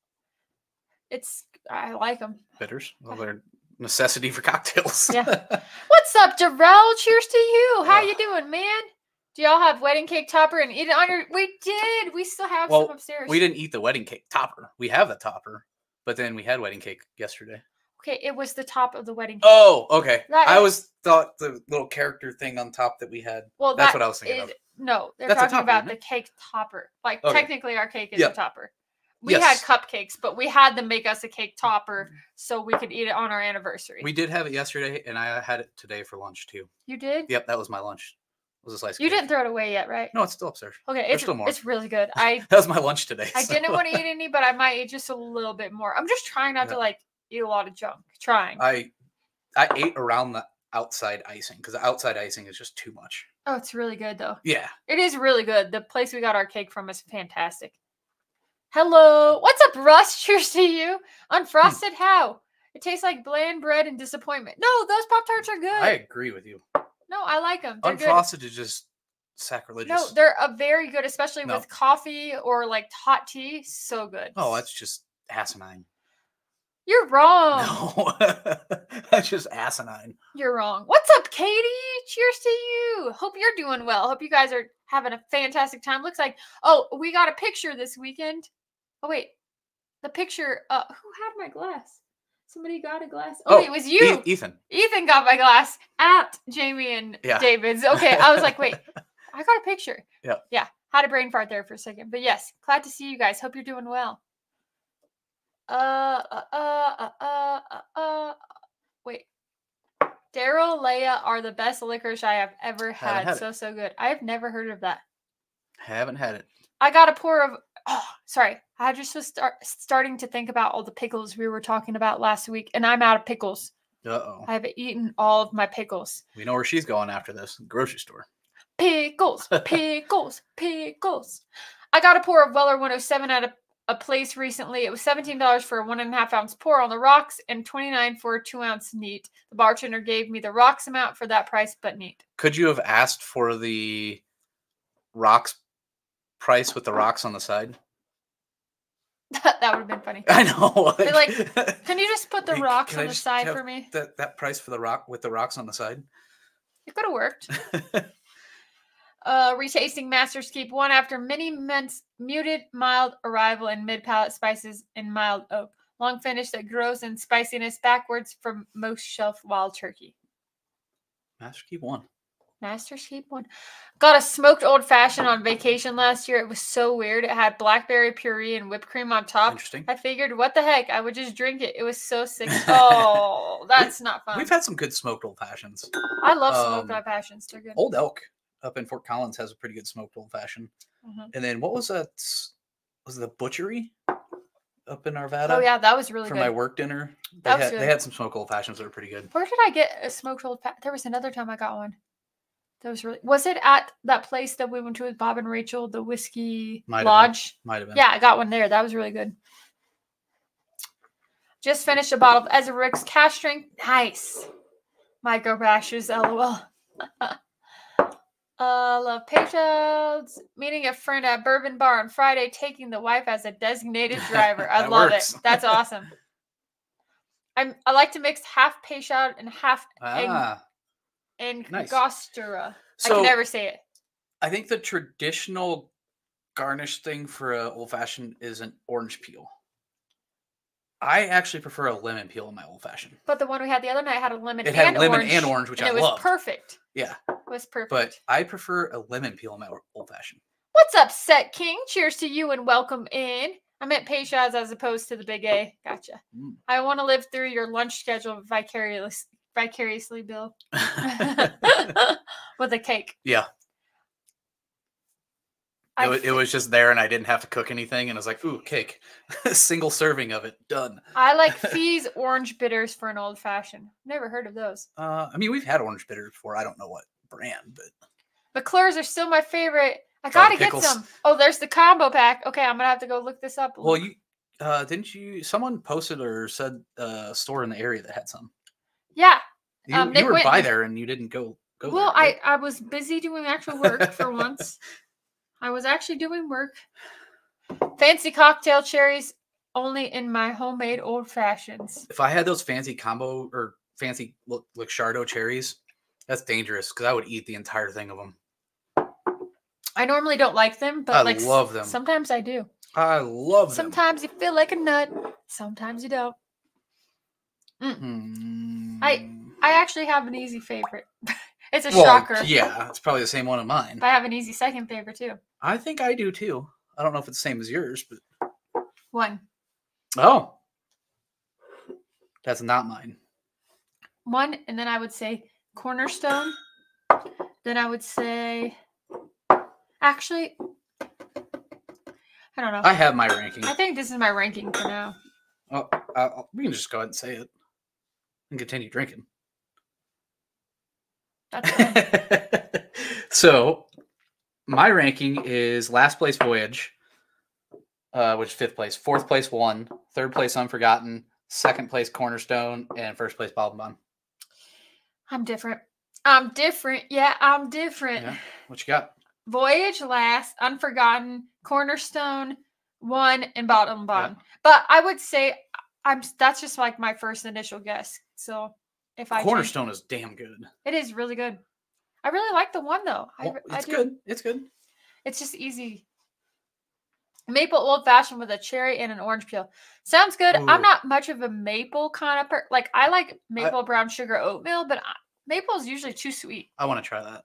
It's I like them. Bitters, well, they're necessity for cocktails. Yeah. What's up, Darrell? Cheers to you. How Ugh. you doing, man? Do y'all have wedding cake topper and eat it on your? We did. We still have Well, some upstairs. we didn't eat the wedding cake topper. We have the topper, but then we had wedding cake yesterday. Okay, it was the top of the wedding cake. Oh, okay. That I is- was thought the little character thing on top that we had. well, that's that what I was thinking is- of. No, they're That's a talking topper, about isn't the it? cake topper. Like Okay. technically, our cake is Yep. a topper. We Yes. had cupcakes, but we had them make us a cake topper so we could eat it on our anniversary. We did have it yesterday, and I had it today for lunch too. you did? Yep, that was my lunch. It was a slice. of You cake. didn't throw it away yet, right? No, it's still upstairs. Okay, there's it's still more. it's really good. I That was my lunch today. I so- didn't want to eat any, but I might eat just a little bit more. I'm just trying not to Yeah. like eat a lot of junk. Trying. I I ate around the outside icing because the outside icing is just too much. Oh, it's really good though. Yeah. It is really good. The place we got our cake from is fantastic. Hello. What's up, Russ? Cheers to you. Unfrosted hmm. how? It tastes like bland bread and disappointment. No, those Pop-Tarts are good. I agree with you. No, I like them. They're Unfrosted good. is just sacrilegious. No, they're a very good, especially no. with coffee or like hot tea. So good. Oh, that's just asinine. You're wrong. No, that's just asinine. You're wrong. What's up, Katie? Cheers to you. Hope you're doing well. Hope you guys are having a fantastic time. Looks like, oh, we got a picture this weekend. Oh, wait. The picture, uh, who had my glass? Somebody got a glass. Oh, oh wait, it was you. E- Ethan. Ethan got my glass at Jamie and yeah. David's. Okay, I was like, wait, I got a picture. Yeah. Yeah, had a brain fart there for a second. But yes, glad to see you guys. Hope you're doing well. Uh, uh, uh, uh, uh, uh, wait. Daryl, Leia are the best licorice I have ever had. had so, it. so good. I have never heard of that. Haven't had it. I got a pour of, oh, sorry. I just was start, starting to think about all the pickles we were talking about last week, and I'm out of pickles. Uh-oh. I have eaten all of my pickles. We know where she's going after this. Grocery store. Pickles, pickles, pickles. I got a pour of Weller one oh seven at a a place recently. It was seventeen dollars for a one and a half ounce pour on the rocks and twenty-nine dollars for a two ounce neat. The bartender gave me the rocks amount for that price, but neat. Could you have asked for the rocks price with the rocks on the side? that would have been funny. I know. Like, like, can you just put the rocks on the side for me? That that price for the rock with the rocks on the side? It could have worked. Uh, retasting Master's Keep one after many months muted, mild arrival in mid-palate spices and mild oak. Long finish that grows in spiciness backwards from most shelf wild turkey. Master's Keep one. Master's Keep one. Got a smoked old fashioned on vacation last year. It was so weird. It had blackberry puree and whipped cream on top. Interesting. I figured, what the heck? I would just drink it. It was so sick. Oh, that's we, not fun. We've had some good smoked old fashions. I love smoked um, old fashions. They're good. Old Elk up in Fort Collins has a pretty good smoked old fashioned. Mm-hmm. And then what was that? Was it the butchery up in Arvada? Oh yeah, that was really for good. my work dinner. They that was had good. They had some smoked old fashions that were pretty good. Where did I get a smoked old fashioned? There was another time I got one. That was really. Was it at that place that we went to with Bob and Rachel, the Whiskey Might Lodge? Might have been. Yeah, I got one there. That was really good. Just finished a bottle of Ezra Rick's cash drink. Nice. Micro bashes, lol. Uh, love patience. Meeting a friend at Bourbon Bar on Friday, taking the wife as a designated driver. I love works. it. That's awesome. I'm. I like to mix half Peychaud and half ah, and nice. Angostura. So, I can never say it. I think the traditional garnish thing for an old fashioned is an orange peel. I actually prefer a lemon peel in my old fashioned. But the one we had the other night had a lemon. It had and lemon orange, and orange, which and I it was loved. perfect. Yeah, it was perfect. But I prefer a lemon peel in my old fashioned. What's up, Set King? Cheers to you and welcome in. I meant Peychaud's as opposed to the Big A. Gotcha. Mm. I want to live through your lunch schedule vicariously, vicariously, Bill, with a cake. Yeah. It was, it was just there, and I didn't have to cook anything, and I was like, "Ooh, cake, single serving of it, done." I like Fee's orange bitters for an old fashioned. Never heard of those. Uh, I mean, we've had orange bitters before. I don't know what brand, but McClure's are still my favorite. I gotta get some. Oh, there's the combo pack. Okay, I'm gonna have to go look this up. Well, you uh, didn't you? Someone posted or said a uh, store in the area that had some. Yeah, you, um, you were Whitten. by there, and you didn't go. go well, there, right? I I was busy doing actual work for once. I was actually doing work. Fancy cocktail cherries only in my homemade old fashions. If I had those fancy combo or fancy Luxardo cherries, that's dangerous because I would eat the entire thing of them. I normally don't like them, but I like love them. Sometimes I do. I love them. Sometimes you feel like a nut. Sometimes you don't. Mm. Hmm. I I actually have an easy favorite. It's a well, shocker. Yeah, it's probably the same one of mine. But I have an easy second favorite too. I think I do too. I don't know if it's the same as yours, but one. Oh, that's not mine. One, and then I would say Cornerstone. Then I would say, actually, I don't know. I have my ranking. I think this is my ranking for now. Oh, uh, we can just go ahead and say it and continue drinking. That's So, my ranking is last place Voyage, uh, which is fifth place. Fourth place One. Third place Unforgotten. Second place Cornerstone. And first place Bourbon Bond. I'm different. I'm different. Yeah, I'm different. Yeah. What you got? Voyage last, Unforgotten, Cornerstone, One, and Bottom Bond. Yeah. But I would say I'm. That's just like my first initial guess. So if I Cornerstone change, is damn good. it is really good. I really like the one though. Well, I, it's I do. good. It's good. It's just easy. Maple old fashioned with a cherry and an orange peel. Sounds good. Ooh. I'm not much of a maple kind of per- like I like maple I, brown sugar oatmeal, but I, maple is usually too sweet. I want to try that.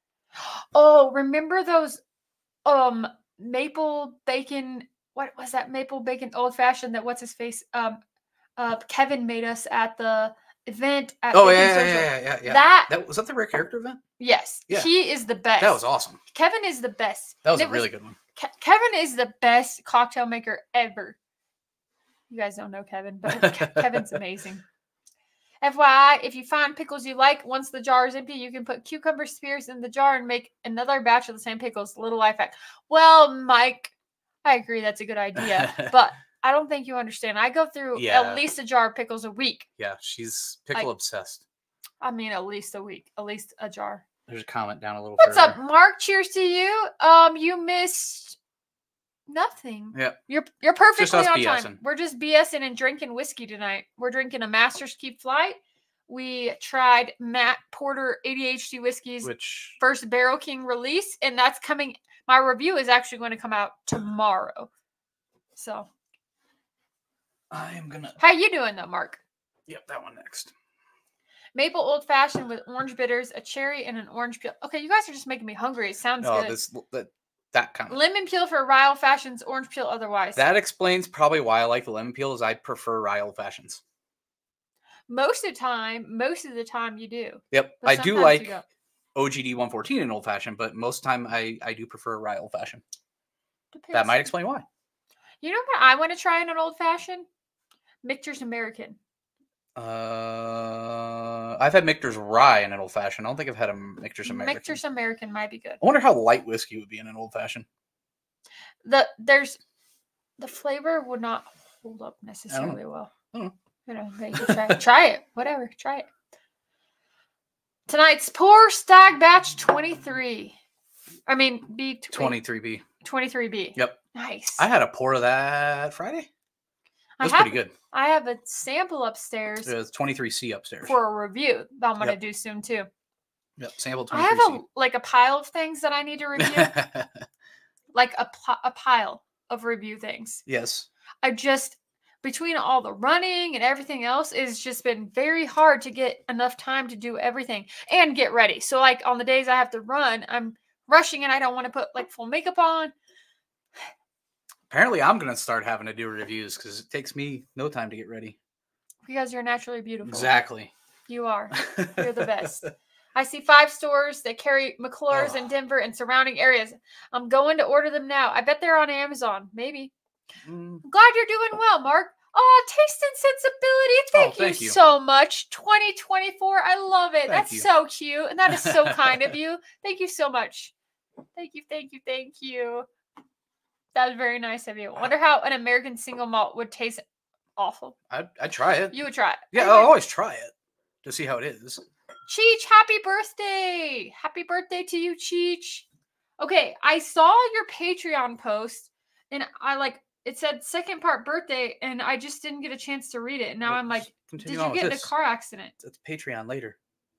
Oh, remember those um maple bacon? What was that maple bacon old fashioned that what's his face? Um, uh, Kevin made us at the event at oh Bacon yeah, Social. yeah, yeah, yeah, yeah. That, that was that the rare character event. Yes, yeah. He is the best. That was awesome. Kevin is the best. That was and a really was, good one. Ke- Kevin is the best cocktail maker ever. You guys don't know Kevin, but Kevin's amazing. F Y I, if you find pickles you like, once the jar is empty, you can put cucumber spears in the jar and make another batch of the same pickles. Little life hack. Well, Mike, I agree that's a good idea, but I don't think you understand. I go through yeah. at least a jar of pickles a week. Yeah, she's pickle I, obsessed. I mean, at least a week, at least a jar. There's a comment down a little What's further. up, Mark? Cheers to you. Um, you missed nothing. Yeah. You're you're perfectly on BSing. time. We're just BSing and drinking whiskey tonight. We're drinking a Master's Keep Flight. We tried Matt Porter A D H D Whiskey's Which first Barrel King release, and that's coming. My review is actually going to come out tomorrow. So I'm gonna. How you doing though, Mark? Yep, that one next. Maple old fashioned with orange bitters, a cherry, and an orange peel. Okay, you guys are just making me hungry. It sounds no, good. This that that kind of lemon peel for rye old fashions, orange peel otherwise. That explains probably why I like the lemon peel. Is I prefer rye old fashions. Most of the time, most of the time you do. Yep, I do like O G D one fourteen in old fashioned, but most of the time I I do prefer rye old fashioned. Depends. That might explain why. You know what I want to try in an old fashioned? Michter's American. Uh, I've had Michter's Rye in an old fashioned. I don't think I've had a Michter's American. Michter's American might be good. I wonder how light whiskey would be in an old fashioned. The there's the flavor would not hold up necessarily I well. I don't know. You know, you try try it. Whatever, try it. Tonight's pour stag batch twenty-three. I mean B twenty-three B. twenty-three B. Yep. Nice. I had a pour of that Friday. It was I have, pretty good. I have a sample upstairs. It was twenty-three C upstairs. For a review that I'm going to yep. do soon, too. Yep, sample twenty-three C. I have a, like a pile of things that I need to review. like a, a pile of review things. Yes. I just, between all the running and everything else, it's just been very hard to get enough time to do everything and get ready. So, like, on the days I have to run, I'm rushing and I don't want to put, like, full makeup on. Apparently, I'm going to start having to do reviews because it takes me no time to get ready. Because you're naturally beautiful. Exactly. You are. You're the best. I see five stores that carry McClure's oh. in Denver and surrounding areas. I'm going to order them now. I bet they're on Amazon. Maybe. Mm. I'm glad you're doing well, Mark. Oh, taste and sensibility. Thank, oh, thank you, you so much. twenty twenty-four. I love it. Thank That's you. So cute. And that is so kind of you. Thank you so much. Thank you. Thank you. Thank you. That was very nice of you. I wonder how an American single malt would taste. Awful. I'd, I'd try it. You would try it. Yeah, I'll always try it to see how it is. Cheech, happy birthday. Happy birthday to you, Cheech. Okay, I saw your Patreon post, and I like, it said second part birthday, and I just didn't get a chance to read it. And now Let's I'm like, did you get in a car accident? It's Patreon later.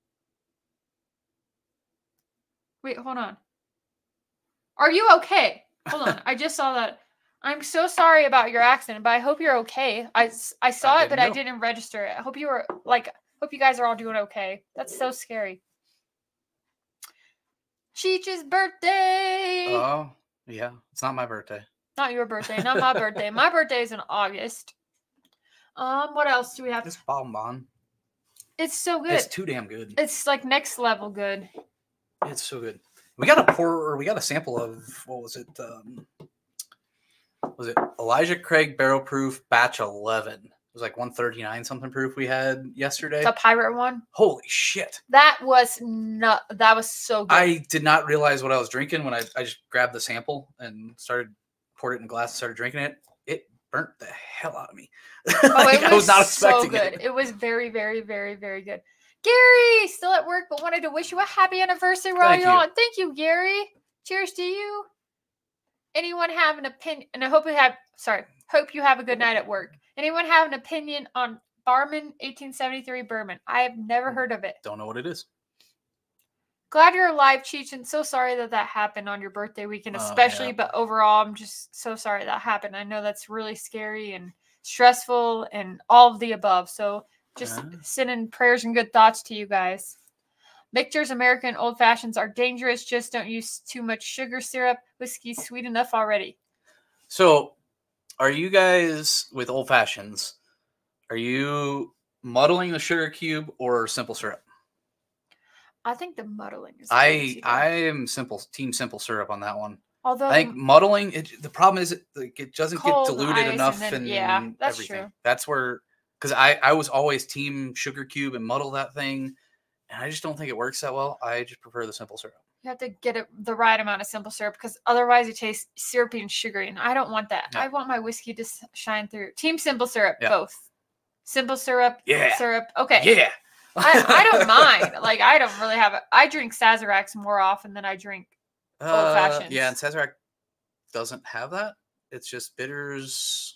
Wait, hold on. Are you okay? Hold on. I just saw that. I'm so sorry about your accident, but I hope you're okay. I, I saw I it, but know. I didn't register it. I hope you were, like, hope you guys are all doing okay. That's so scary. Cheech's birthday. Oh, uh, yeah. It's not my birthday. Not your birthday. Not my birthday. My birthday is in August. Um, what else do we have? This bonbon. It's so good. It's too damn good. It's, like, next level good. It's so good. We got a pour, or we got a sample of, what was it? Um, was it Elijah Craig Barrel Proof Batch eleven? was like one thirty-nine something proof we had yesterday. The pirate one. Holy shit! That was not. That was so good. I did not realize what I was drinking when I, I just grabbed the sample and started poured it in a glass and started drinking it. It burnt the hell out of me. Oh, like, it was, I was not so expecting good. it. It was very, very, very, very good. Gary, still at work, but wanted to wish you a happy anniversary while Thank you're you. on. Thank you, Gary. Cheers to you. Anyone have an opinion? And I hope you have. Sorry. Hope you have a good night at work. Anyone have an opinion on Barman eighteen seventy-three bourbon? I have never heard of it. Don't know what it is. Glad you're alive, Cheech, and so sorry that that happened on your birthday weekend, especially. Oh, yeah. But overall, I'm just so sorry that happened. I know that's really scary and stressful and all of the above. So just Yeah. sending prayers and good thoughts to you guys. Michter's American Old Fashions are dangerous. Just don't use too much sugar syrup. Whiskey's sweet enough already. So, are you guys with old fashions? Are you muddling the sugar cube or simple syrup? I think the muddling is. I I am simple team simple syrup on that one. Although I think muddling. It, the problem is it, like, it doesn't get Cold diluted ice enough and then- and yeah, that's everything. true. That's where because I I was always team sugar cube and muddle that thing, and I just don't think it works that well. I just prefer the simple syrup. you have to get it the right amount of simple syrup because otherwise it tastes syrupy and sugary, and I don't want that. Yeah. I want my whiskey to s- shine through. Team simple syrup, Yeah. both. Simple syrup, Yeah. syrup. Okay. Yeah. I, I don't mind. Like, I don't really have it. I drink Sazeracs more often than I drink. Uh, fashions. yeah, and Sazerac doesn't have that. It's just bitters,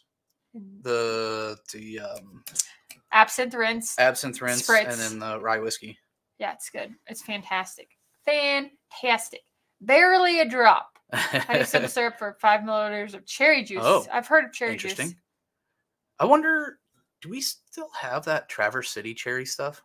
the the um, Absinthe rinse. absinthe rinse, Spritz. and then the rye whiskey. Yeah, it's good. It's fantastic. Fantastic. Barely a drop. I use simple syrup for five milliliters of cherry juice. Oh, I've heard of cherry Interesting. juice. I wonder, do we still have that Traverse City cherry stuff?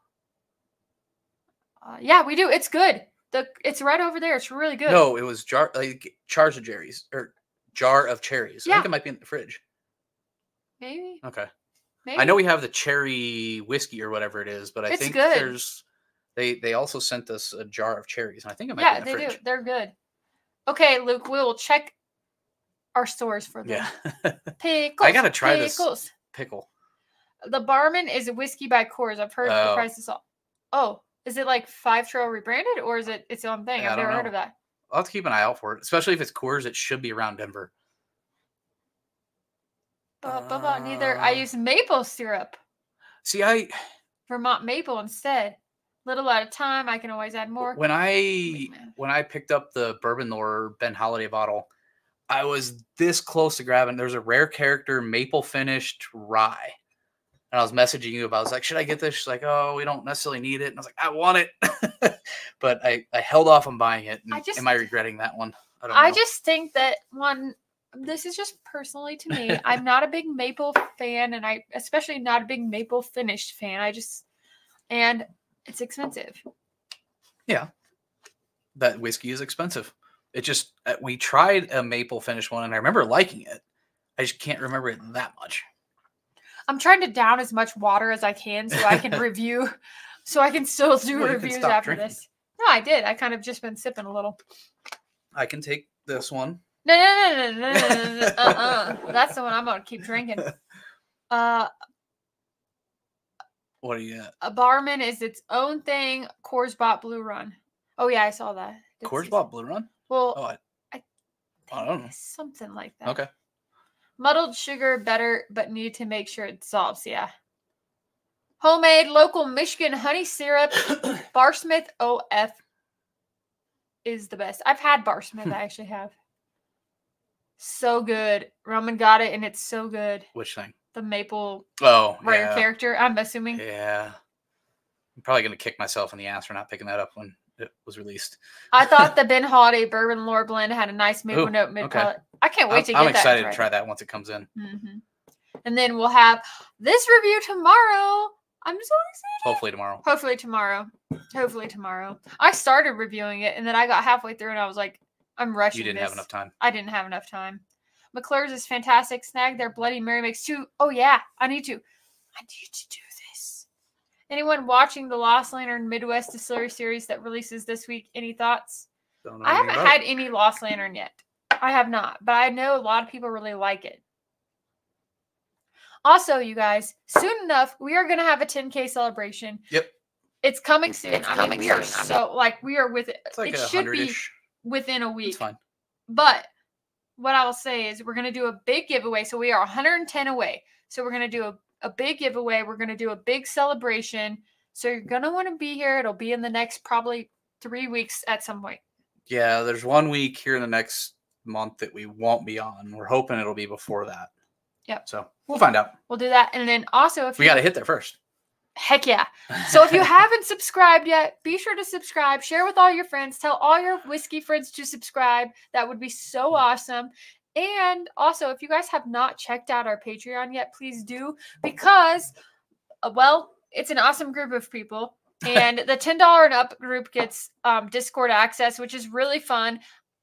Uh, yeah, we do. It's good. The It's right over there. It's really good. No, it was jar like jars of cherries or jar of cherries. I Yeah. think it might be in the fridge. Maybe. Okay. Maybe. I know we have the cherry whiskey or whatever it is, but I It's think good. there's they they also sent us a jar of cherries, and I think it might Yeah, be they in the fridge. do. They're good. Okay, Luke, we will check our stores for them. Yeah. Pickles. I gotta try this. pickles. Pickle. The Barman is a whiskey by Coors. I've heard the Oh. price is all. Oh, is it like Five Trail rebranded or is it its own thing? Yeah, I I've never don't heard know. of that. I'll have to keep an eye out for it, especially if it's Coors. It should be around Denver. But, but, but neither. I Uh, use maple syrup, See, I Vermont maple instead. Little at a time. I can always add more. when I Wait, man. when I picked up the bourbon lore Ben Holiday bottle, I was this close to grabbing. There's a rare character maple finished rye, and I was messaging you about. I was like, should I get this? She's like, oh, we don't necessarily need it. And I was like, I want it, but I I held off on buying it. And I just- am I regretting that one? I don't I know. just think that one. This is just personally to me. I'm not a big maple fan, and I especially not a big maple finished fan. I just and it's expensive. that whiskey is expensive. It just uh, we tried a maple finish one, and I remember liking it. I just can't remember it that much. I'm trying to down as much water as I can so I can review, so I can still do Well, you can reviews stop after drinking. this. No, I did. I kind of just been sipping a little. I can take this one. No, no, no, no, no, no, no, uh-uh. That's the one I'm gonna keep drinking. Uh, What do you got? a Barman is its own thing. Coors bought Blue Run. Oh yeah, I saw that. Did Coors see bought Blue Run? Well, Oh, I, I I don't know. something like that. Okay. Muddled sugar better, but need to make sure it dissolves. Yeah. Homemade local Michigan honey syrup. Barsmith O F is the best. I've had Barsmith. I actually have. So good. Roman got it, and it's so good. Which thing? The maple Oh, rare yeah. character. I'm assuming. Yeah. I'm probably going to kick myself in the ass for not picking that up when it was released. I thought the Ben Holiday Bourbon Lore blend had a nice maple Ooh, note mid okay. palate. I can't wait I'm, to get I'm that. excited tried. to try that once it comes in. Mm-hmm. And then we'll have this review tomorrow. I'm so excited. Hopefully tomorrow. Hopefully tomorrow. Hopefully tomorrow. I started reviewing it and then I got halfway through and I was like, I'm rushing. You didn't this. have enough time. I didn't have enough time. McClure's is fantastic. Snag their Bloody Mary mix too. Oh yeah, I need to. I need to do this. Anyone watching the Lost Lantern Midwest Distillery series that releases this week? Any thoughts? Don't know I anything haven't about had it. any Lost Lantern yet. I have not, but I know a lot of people really like it. Also, you guys, soon enough, we are going to have a ten K celebration. Yep. It's coming soon. It's I coming mean, we are soon. so, like, we are with it. It's like it a should be hundred-ish. within a It's week. fine. But what I will say is we're going to do a big giveaway. So we are one hundred ten away. So we're going to do a, a big giveaway. We're going to do a big celebration. So you're going to want to be here. It'll be in the next probably three weeks at some point. Yeah, there's one week here in the next month that we won't be on. We're hoping it'll be before that. Yep. So we'll find out. We'll do that. And then also, if We you got to hit there first. Heck yeah. So if you haven't subscribed yet, be sure to subscribe. Share with all your friends. Tell all your whiskey friends to subscribe. That would be so awesome. And also, if you guys have not checked out our Patreon yet, please do. Because, uh, well, it's an awesome group of people. And the ten dollars and up group gets um, Discord access, which is really fun.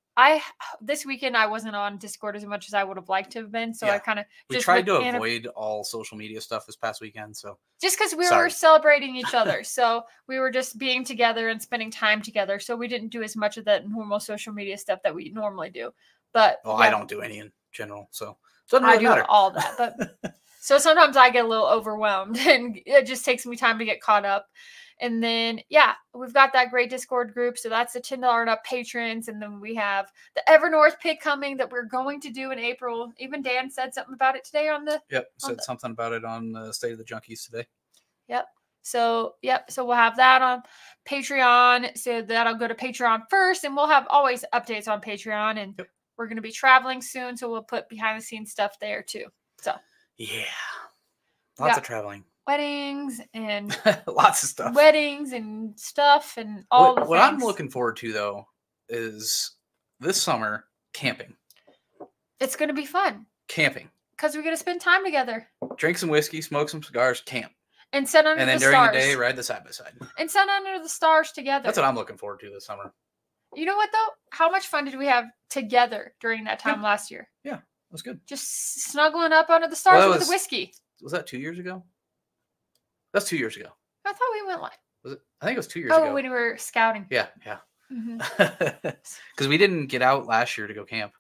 I this weekend I wasn't on Discord as much as I would have liked to have been, so Yeah. I kind of We tried to avoid all social media stuff this past weekend, so just because we Sorry. were celebrating each other, so we were just being together and spending time together. So we didn't do as much of that normal social media stuff that we normally do. But well, yeah, I don't do any in general, so it doesn't I really do matter. all that. But so sometimes I get a little overwhelmed, and it just takes me time to get caught up. And then, yeah, we've got that great Discord group. So that's the ten dollars and up patrons. And then we have the Evernorth pick coming that we're going to do in April. Even Dan said something about it today on the. Yep, on said the, something about it on uh, State of the Junkies today. Yep. So, yep. So we'll have that on Patreon. So that'll go to Patreon first. And we'll have always updates on Patreon. And yep. we're going to be traveling soon. So we'll put behind the scenes stuff there too. So, yeah, lots yeah. of traveling. Weddings and lots of stuff. Weddings and stuff and all what, the what things. I'm looking forward to though is this summer camping. It's going to be fun Camping. because we're going to spend time together Drink some whiskey, smoke some cigars, camp. and sit under And then the during stars. the day, ride the side by side. And sit under the stars together. That's what I'm looking forward to this summer. You know what though? How much fun did we have together during that time Yeah. last year? Yeah, that was good. Just snuggling up under the stars Well, with was- the whiskey. Was that two years ago? That's two years ago. I thought we went like. Was it? I think it was two years Oh, ago. when we were scouting. Yeah, yeah. hmm Because we didn't get out last year to go camp.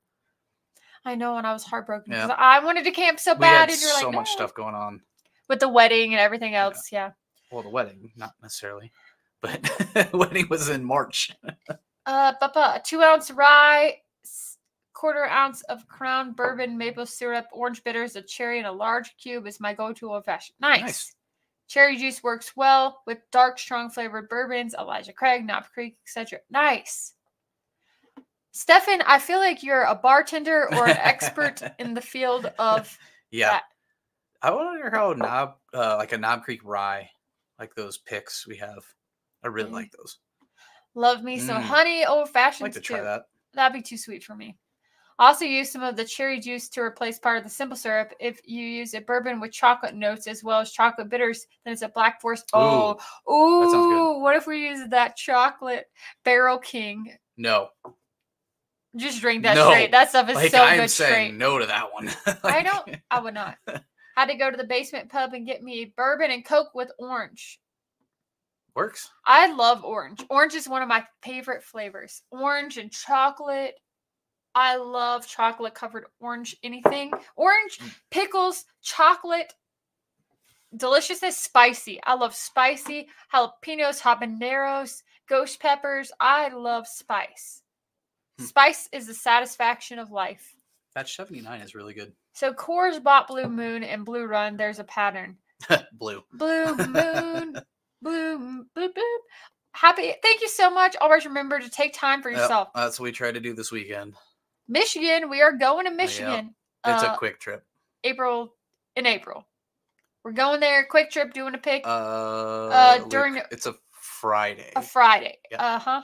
I know, and I was heartbroken Yeah. because I wanted to camp so We bad, had and you're so like, much no. stuff going on. With the wedding and everything else. Yeah. Well, the wedding, not necessarily, but the wedding was in March. Uh, papa, a two ounce rye, s- quarter ounce of Crown bourbon, maple syrup, orange bitters, a cherry, and a large cube is my go-to old fashioned. Nice. Nice. Cherry juice works well with dark, strong flavored bourbons, Elijah Craig, Knob Creek, et cetera. Nice. Stefan, I feel like you're a bartender or an expert in the field of Yeah. that. I wonder how Knob, uh, like a Knob Creek rye, like those picks we have. I really Mm. like those. Love me some Mm. honey old I'd fashioned like to try too. that. That'd be too sweet for me. Also use some of the cherry juice to replace part of the simple syrup. If you use a bourbon with chocolate notes as well as chocolate bitters, then it's a Black Forest. Oh, ooh, that sounds good. What if we use that chocolate Barrel King? No. Just drink that No. straight. That stuff is Like, so I'm good saying straight. no to that one. I Like, don't. I would not. Had to go to the basement pub and get me bourbon and Coke with orange. Works. I love orange. Orange is one of my favorite flavors. Orange and chocolate. I love chocolate covered orange anything. Orange, Mm. pickles, chocolate. Deliciousness, spicy. I love spicy. Jalapenos, habaneros, ghost peppers. I love spice. Hmm. Spice is the satisfaction of life. Batch seventy-nine is really good. So Coors bought Blue Moon and Blue Run. There's a pattern. Blue. Blue Moon, Blue, Moon, boop, boop. Happy. Thank you so much. Always remember to take time for Yep, yourself. that's what we tried to do this weekend. Michigan. We are going to Michigan. It's uh, a quick trip. April in April. We're going there. Quick trip, doing a pick. Uh, uh, Luke, during- it's a Friday. a Friday. yeah. Uh huh.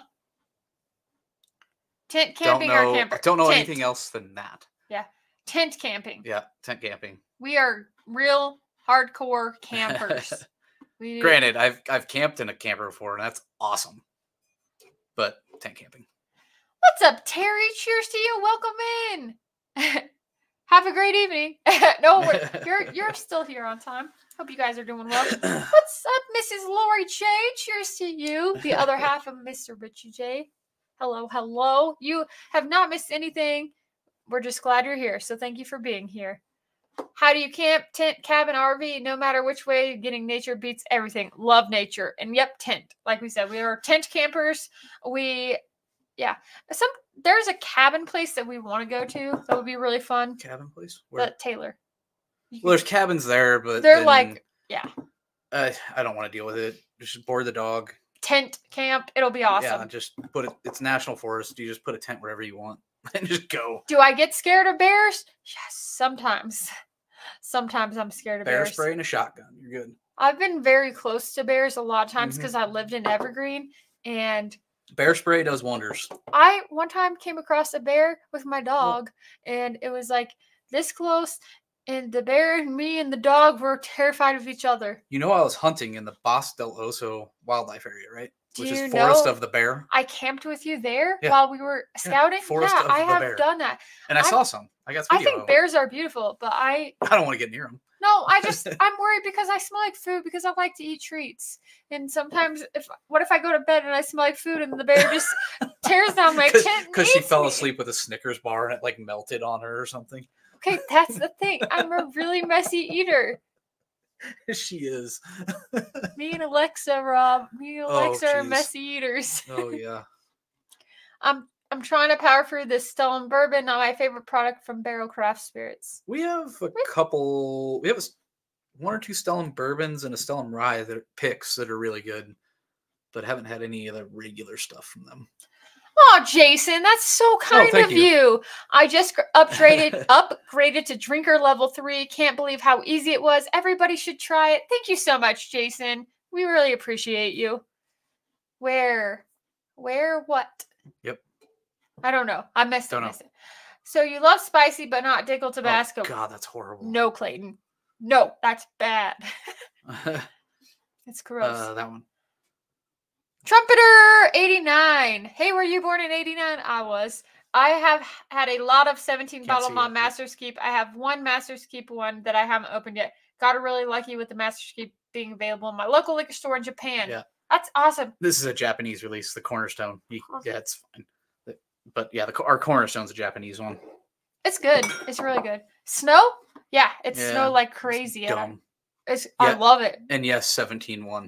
Tent Don't camping know. or camper? Don't know Tent. anything else than that. Tent camping. Yeah, tent camping. We are real hardcore campers. We, Granted, I've I've camped in a camper before, and that's awesome. But tent camping. What's up, Terry? Cheers to you. Welcome in. Have a great evening. No, we're- you're you're still here on time. Hope you guys are doing well. What's up, Missus Lori J? Cheers to you, the other half of Mister Richie J. Hello, hello. You have not missed anything. We're just glad you're here. So thank you for being here. How do you camp, tent, cabin, R V? No matter which way, getting nature beats everything. Love nature. And yep, tent. Like we said, we are tent campers. We, yeah. Some There's a cabin place that we want to go to. That would be really fun. Cabin place? Where? The Taylor. Well, there's cabins there, but they're then, like, yeah. Uh, I don't want to deal with it. Just board the dog. Tent camp. It'll be awesome. Yeah, just put it. It's national forest. You just put a tent wherever you want and just go. Do I get scared of bears? Yes, sometimes. Sometimes I'm scared of Bear bears. spray and a shotgun. You're good. I've been very close to bears a lot of times because Mm-hmm. I lived in Evergreen, and bear spray does wonders. I one time came across a bear with my dog, and it was like this close, and the bear and me and the dog were terrified of each other. You know, I was hunting in the Bosque del Oso wildlife area, right? Do Which you is Forest know of the Bear. I camped with you there Yeah. while we were scouting. Yeah, Forest yeah, of I the have Bear. done that. And I I'm- saw some. I got I video think of bears are beautiful, but I them. I don't want to get near them. no, I just I'm worried because I smell like food because I like to eat treats. And sometimes if what if I go to bed and I smell like food and the bear just tears down my tent and Because she eats fell me? asleep with a Snickers bar and it like melted on her or something. Okay, that's the thing. I'm a really messy eater. She is. Me and Alexa, Rob. Me and Oh, Alexa are jeez. messy eaters. Oh yeah. I'm I'm trying to power through this Stellan bourbon, not my favorite product from Barrel Craft Spirits. We have a couple. We have a, s- one or two Stellan bourbons and a Stellan rye that are picks that are really good, but haven't had any of the regular stuff from them. Oh, Jason, that's so kind thank of you. you. I just gr- upgraded upgraded to drinker level three. Can't believe how easy it was. Everybody should try it. Thank you so much, Jason. We really appreciate you. Where? Where what? Yep. I don't know. I messed Don't up. know. messed up. So you love spicy, but not Dickel Tabasco. Oh, God, that's horrible. No, Clayton. No, that's bad. It's gross. uh, that one. Trumpeter eighty-nine. Hey, were you born in eighty-nine? I was. I have had a lot of seventeen Can't bottle see mom it. Master's Keep. I have one Master's Keep one that I haven't opened yet. Got really lucky with the Master's Keep being available in my local liquor store in Japan. Yeah. That's awesome. This is a Japanese release, the Cornerstone. You, yeah, it's fine. But, but yeah, the, our Cornerstone's a Japanese one. It's good. It's really good. Snow? Yeah, it's Yeah, snow like It's crazy. and I- dumb. It's, I Yeah. love it. And yes, seventeen one.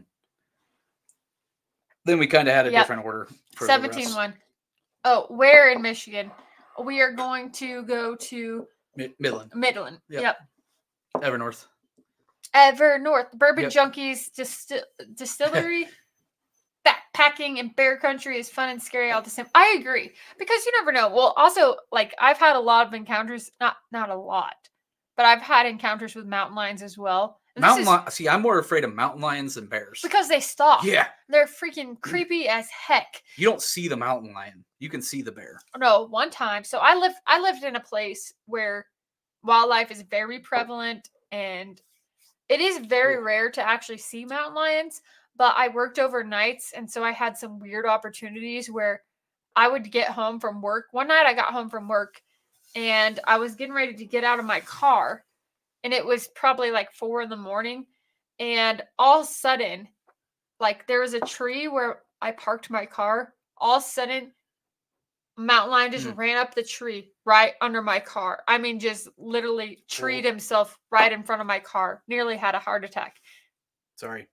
Then we kind of had a Yep. different order. For the seventeen rest. one. Oh, where in Michigan? We are going to go to Mi- Midland, Midland. Yep. Yep. Evernorth. Ever North. Bourbon Yep. Junkies Distil- Distillery. Backpacking in bear country is fun and scary all the same. I agree. Because you never know. Well, also, like, I've had a lot of encounters. Not not a lot. But I've had encounters with mountain lions as well. And this Mountain is lion. See, I'm more afraid of mountain lions than bears. because they stalk. Yeah, They're freaking creepy as heck. you don't see the mountain lion. You can see the bear. No, one time. So I lived I lived in a place where wildlife is very prevalent and it is very Ooh. rare to actually see mountain lions, but I worked overnights and so I had some weird opportunities where I would get home from work. One night I got home from work and I was getting ready to get out of my car and it was probably like four in the morning and all of a sudden like there was a tree where I parked my car. All of a sudden mountain lion just Mhm. ran up the tree right under my car. I mean, just literally treed Whoa. himself right in front of my car. Nearly had a heart attack. Sorry.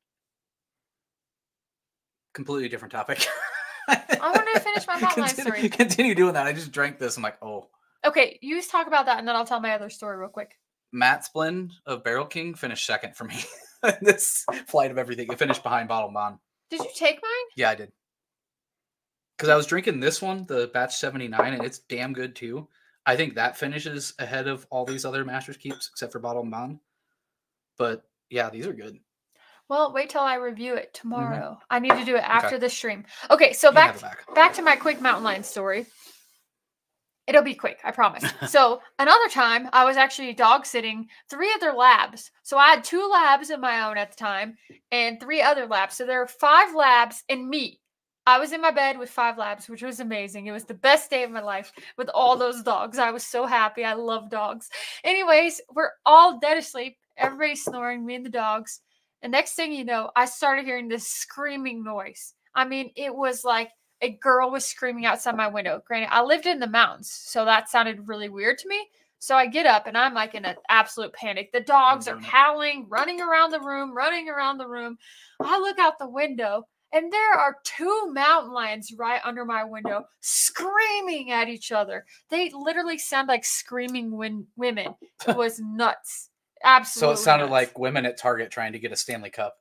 Completely different topic. I wanted to finish my mountain lion continue, story. Continue doing that. I just drank this. I'm like, oh. Okay, you just talk about that and then I'll tell my other story real quick. Matt's blend of Barrel King finished second for me. This flight of everything. It finished behind Bottle Bond. Did you take mine? Yeah, I did. Because I was drinking this one, the Batch seventy-nine, and it's damn good too. I think that finishes ahead of all these other Master's Keeps, except for Bottle Bond. But yeah, these are good. Well, wait till I review it tomorrow. I need to do it after Okay. the stream. Okay, so You can back have it back. back to my quick mountain lion story. It'll be quick, I promise. So another time, I was actually dog sitting three other labs. So I had two labs of my own at the time and three other labs. So there were five labs and me. I was in my bed with five labs, which was amazing. It was the best day of my life with all those dogs. I was so happy. I love dogs. Anyways, we're all dead asleep. Everybody's snoring, me and the dogs. And next thing you know, I started hearing this screaming noise. I mean, it was like a girl was screaming outside my window. Granted, I lived in the mountains, so that sounded really weird to me. So I get up and I'm like in an absolute panic. The dogs are doing it. howling, running around the room, running around the room. I look out the window and there are two mountain lions right under my window screaming at each other. They literally sound like screaming win- women. It was nuts. Absolutely. So it sounded nuts. like women at Target trying to get a Stanley Cup.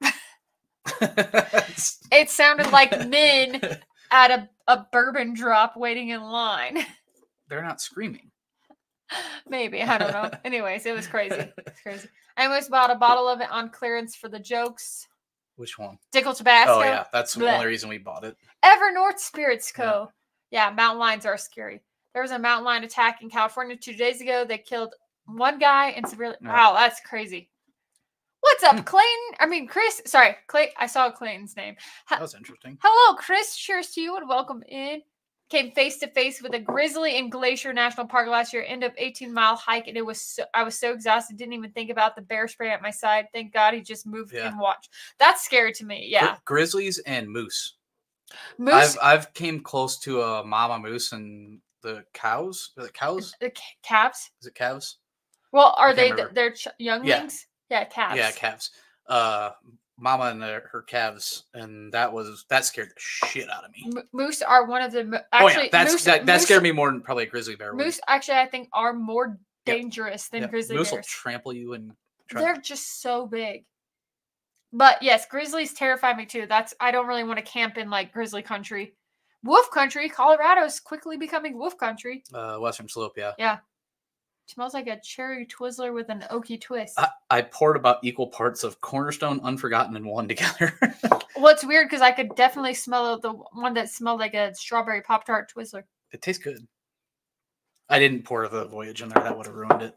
It sounded like men at a, a bourbon drop waiting in line. They're not screaming. Maybe. I don't know. Anyways, it was crazy. It was crazy. I almost bought a bottle of it on clearance for the jokes. Which one? Dickel Tabasco. Oh, yeah. That's the Blech. only reason we bought it. Evernorth Spirits Co. Yeah. yeah, mountain lions are scary. There was a mountain lion attack in California two days ago. They killed one guy and severely. Yeah. Wow, that's crazy. What's up, Clayton? I mean, Chris. Sorry, Clay. I saw Clayton's name. That was interesting. Hello, Chris. Cheers to you and welcome in. Came face to face with a grizzly in Glacier National Park last year. End of eighteen mile hike, and it was so, I was so exhausted, didn't even think about the bear spray at my side. Thank God he just moved Yeah. and watched. That's scary to me. Yeah, Gri- grizzlies and moose. moose. I've I've came close to a mama moose and the cows. Are it cows? The ca- calves. Is it calves? Well, are I they? can't The, remember. they're ch- younglings. Yeah. yeah, calves. Yeah, calves. Uh, mama and their, her calves, and that was that scared the shit out of me. M- moose are one of the mo- Oh actually. yeah, that's moose, that, that moose, scared me more than probably a grizzly bear. would. Moose actually, I think, are more Yep. dangerous than Yep. grizzly Moose will bears. trample you and try They're just so big. But yes, grizzlies terrify me too. That's I don't really want to camp in like grizzly country. Wolf country, Colorado's quickly becoming wolf country. uh, Western Slope. Yeah, Yeah. Smells like a cherry Twizzler with an oaky twist. I, I poured about equal parts of Cornerstone, Unforgotten, and one together. Well, it's weird because I could definitely smell the one that smelled like a strawberry Pop-Tart Twizzler. It tastes good. I didn't pour the Voyage in there. That would have ruined it.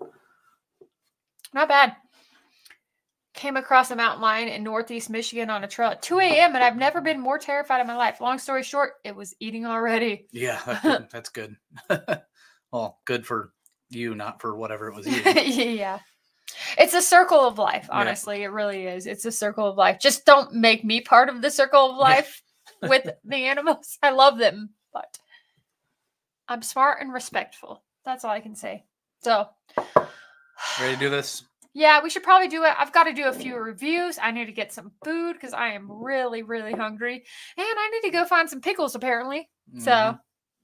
Not bad. Came across a mountain lion in northeast Michigan on a trail at two a.m. and I've never been more terrified in my life. Long story short, it was eating already. Yeah, that good. That's good. Well, good for you, not for whatever it was eating. Yeah. It's a circle of life, Yeah. honestly. It really is. It's a circle of life. Just don't make me part of the circle of life with the animals. I love them, but I'm smart and respectful. That's all I can say. So, Ready to do this? yeah, we should probably do it. I've got to do a few reviews. I need to get some food because I am really, really hungry. And I need to go find some pickles, apparently. So, Mhm.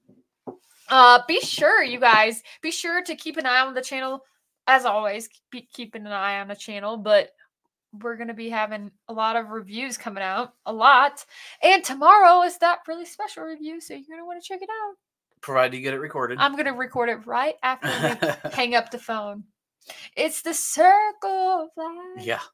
uh, be sure, you guys, be sure to keep an eye on the channel. As always, keep keeping an eye on the channel. But we're going to be having a lot of reviews coming out. A lot. And tomorrow is that really special review. So you're going to want to check it out. Provided you get it recorded. I'm going to record it right after we hang up the phone. It's the circle of life. Yeah.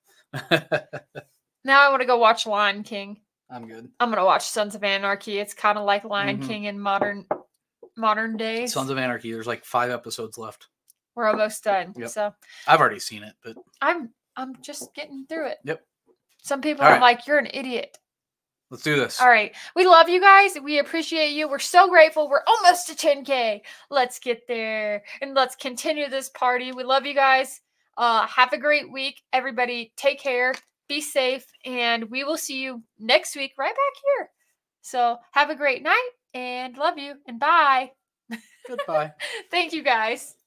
Now I want to go watch Lion King. I'm good. I'm going to watch Sons of Anarchy. It's kind of like Lion Mhm. King in modern modern days. Sons of Anarchy. There's like five episodes left. We're almost done. Yep. So I've already seen it, but I'm I'm just getting through it. Yep. Some people All are right. like, you're an idiot. let's do this. All right. We love you guys. We appreciate you. We're so grateful. We're almost to ten K. Let's get there. And let's continue this party. We love you guys. Uh, have a great week. Everybody take care. Be safe. And we will see you next week right back here. So have a great night and love you and bye. Goodbye. Thank you guys.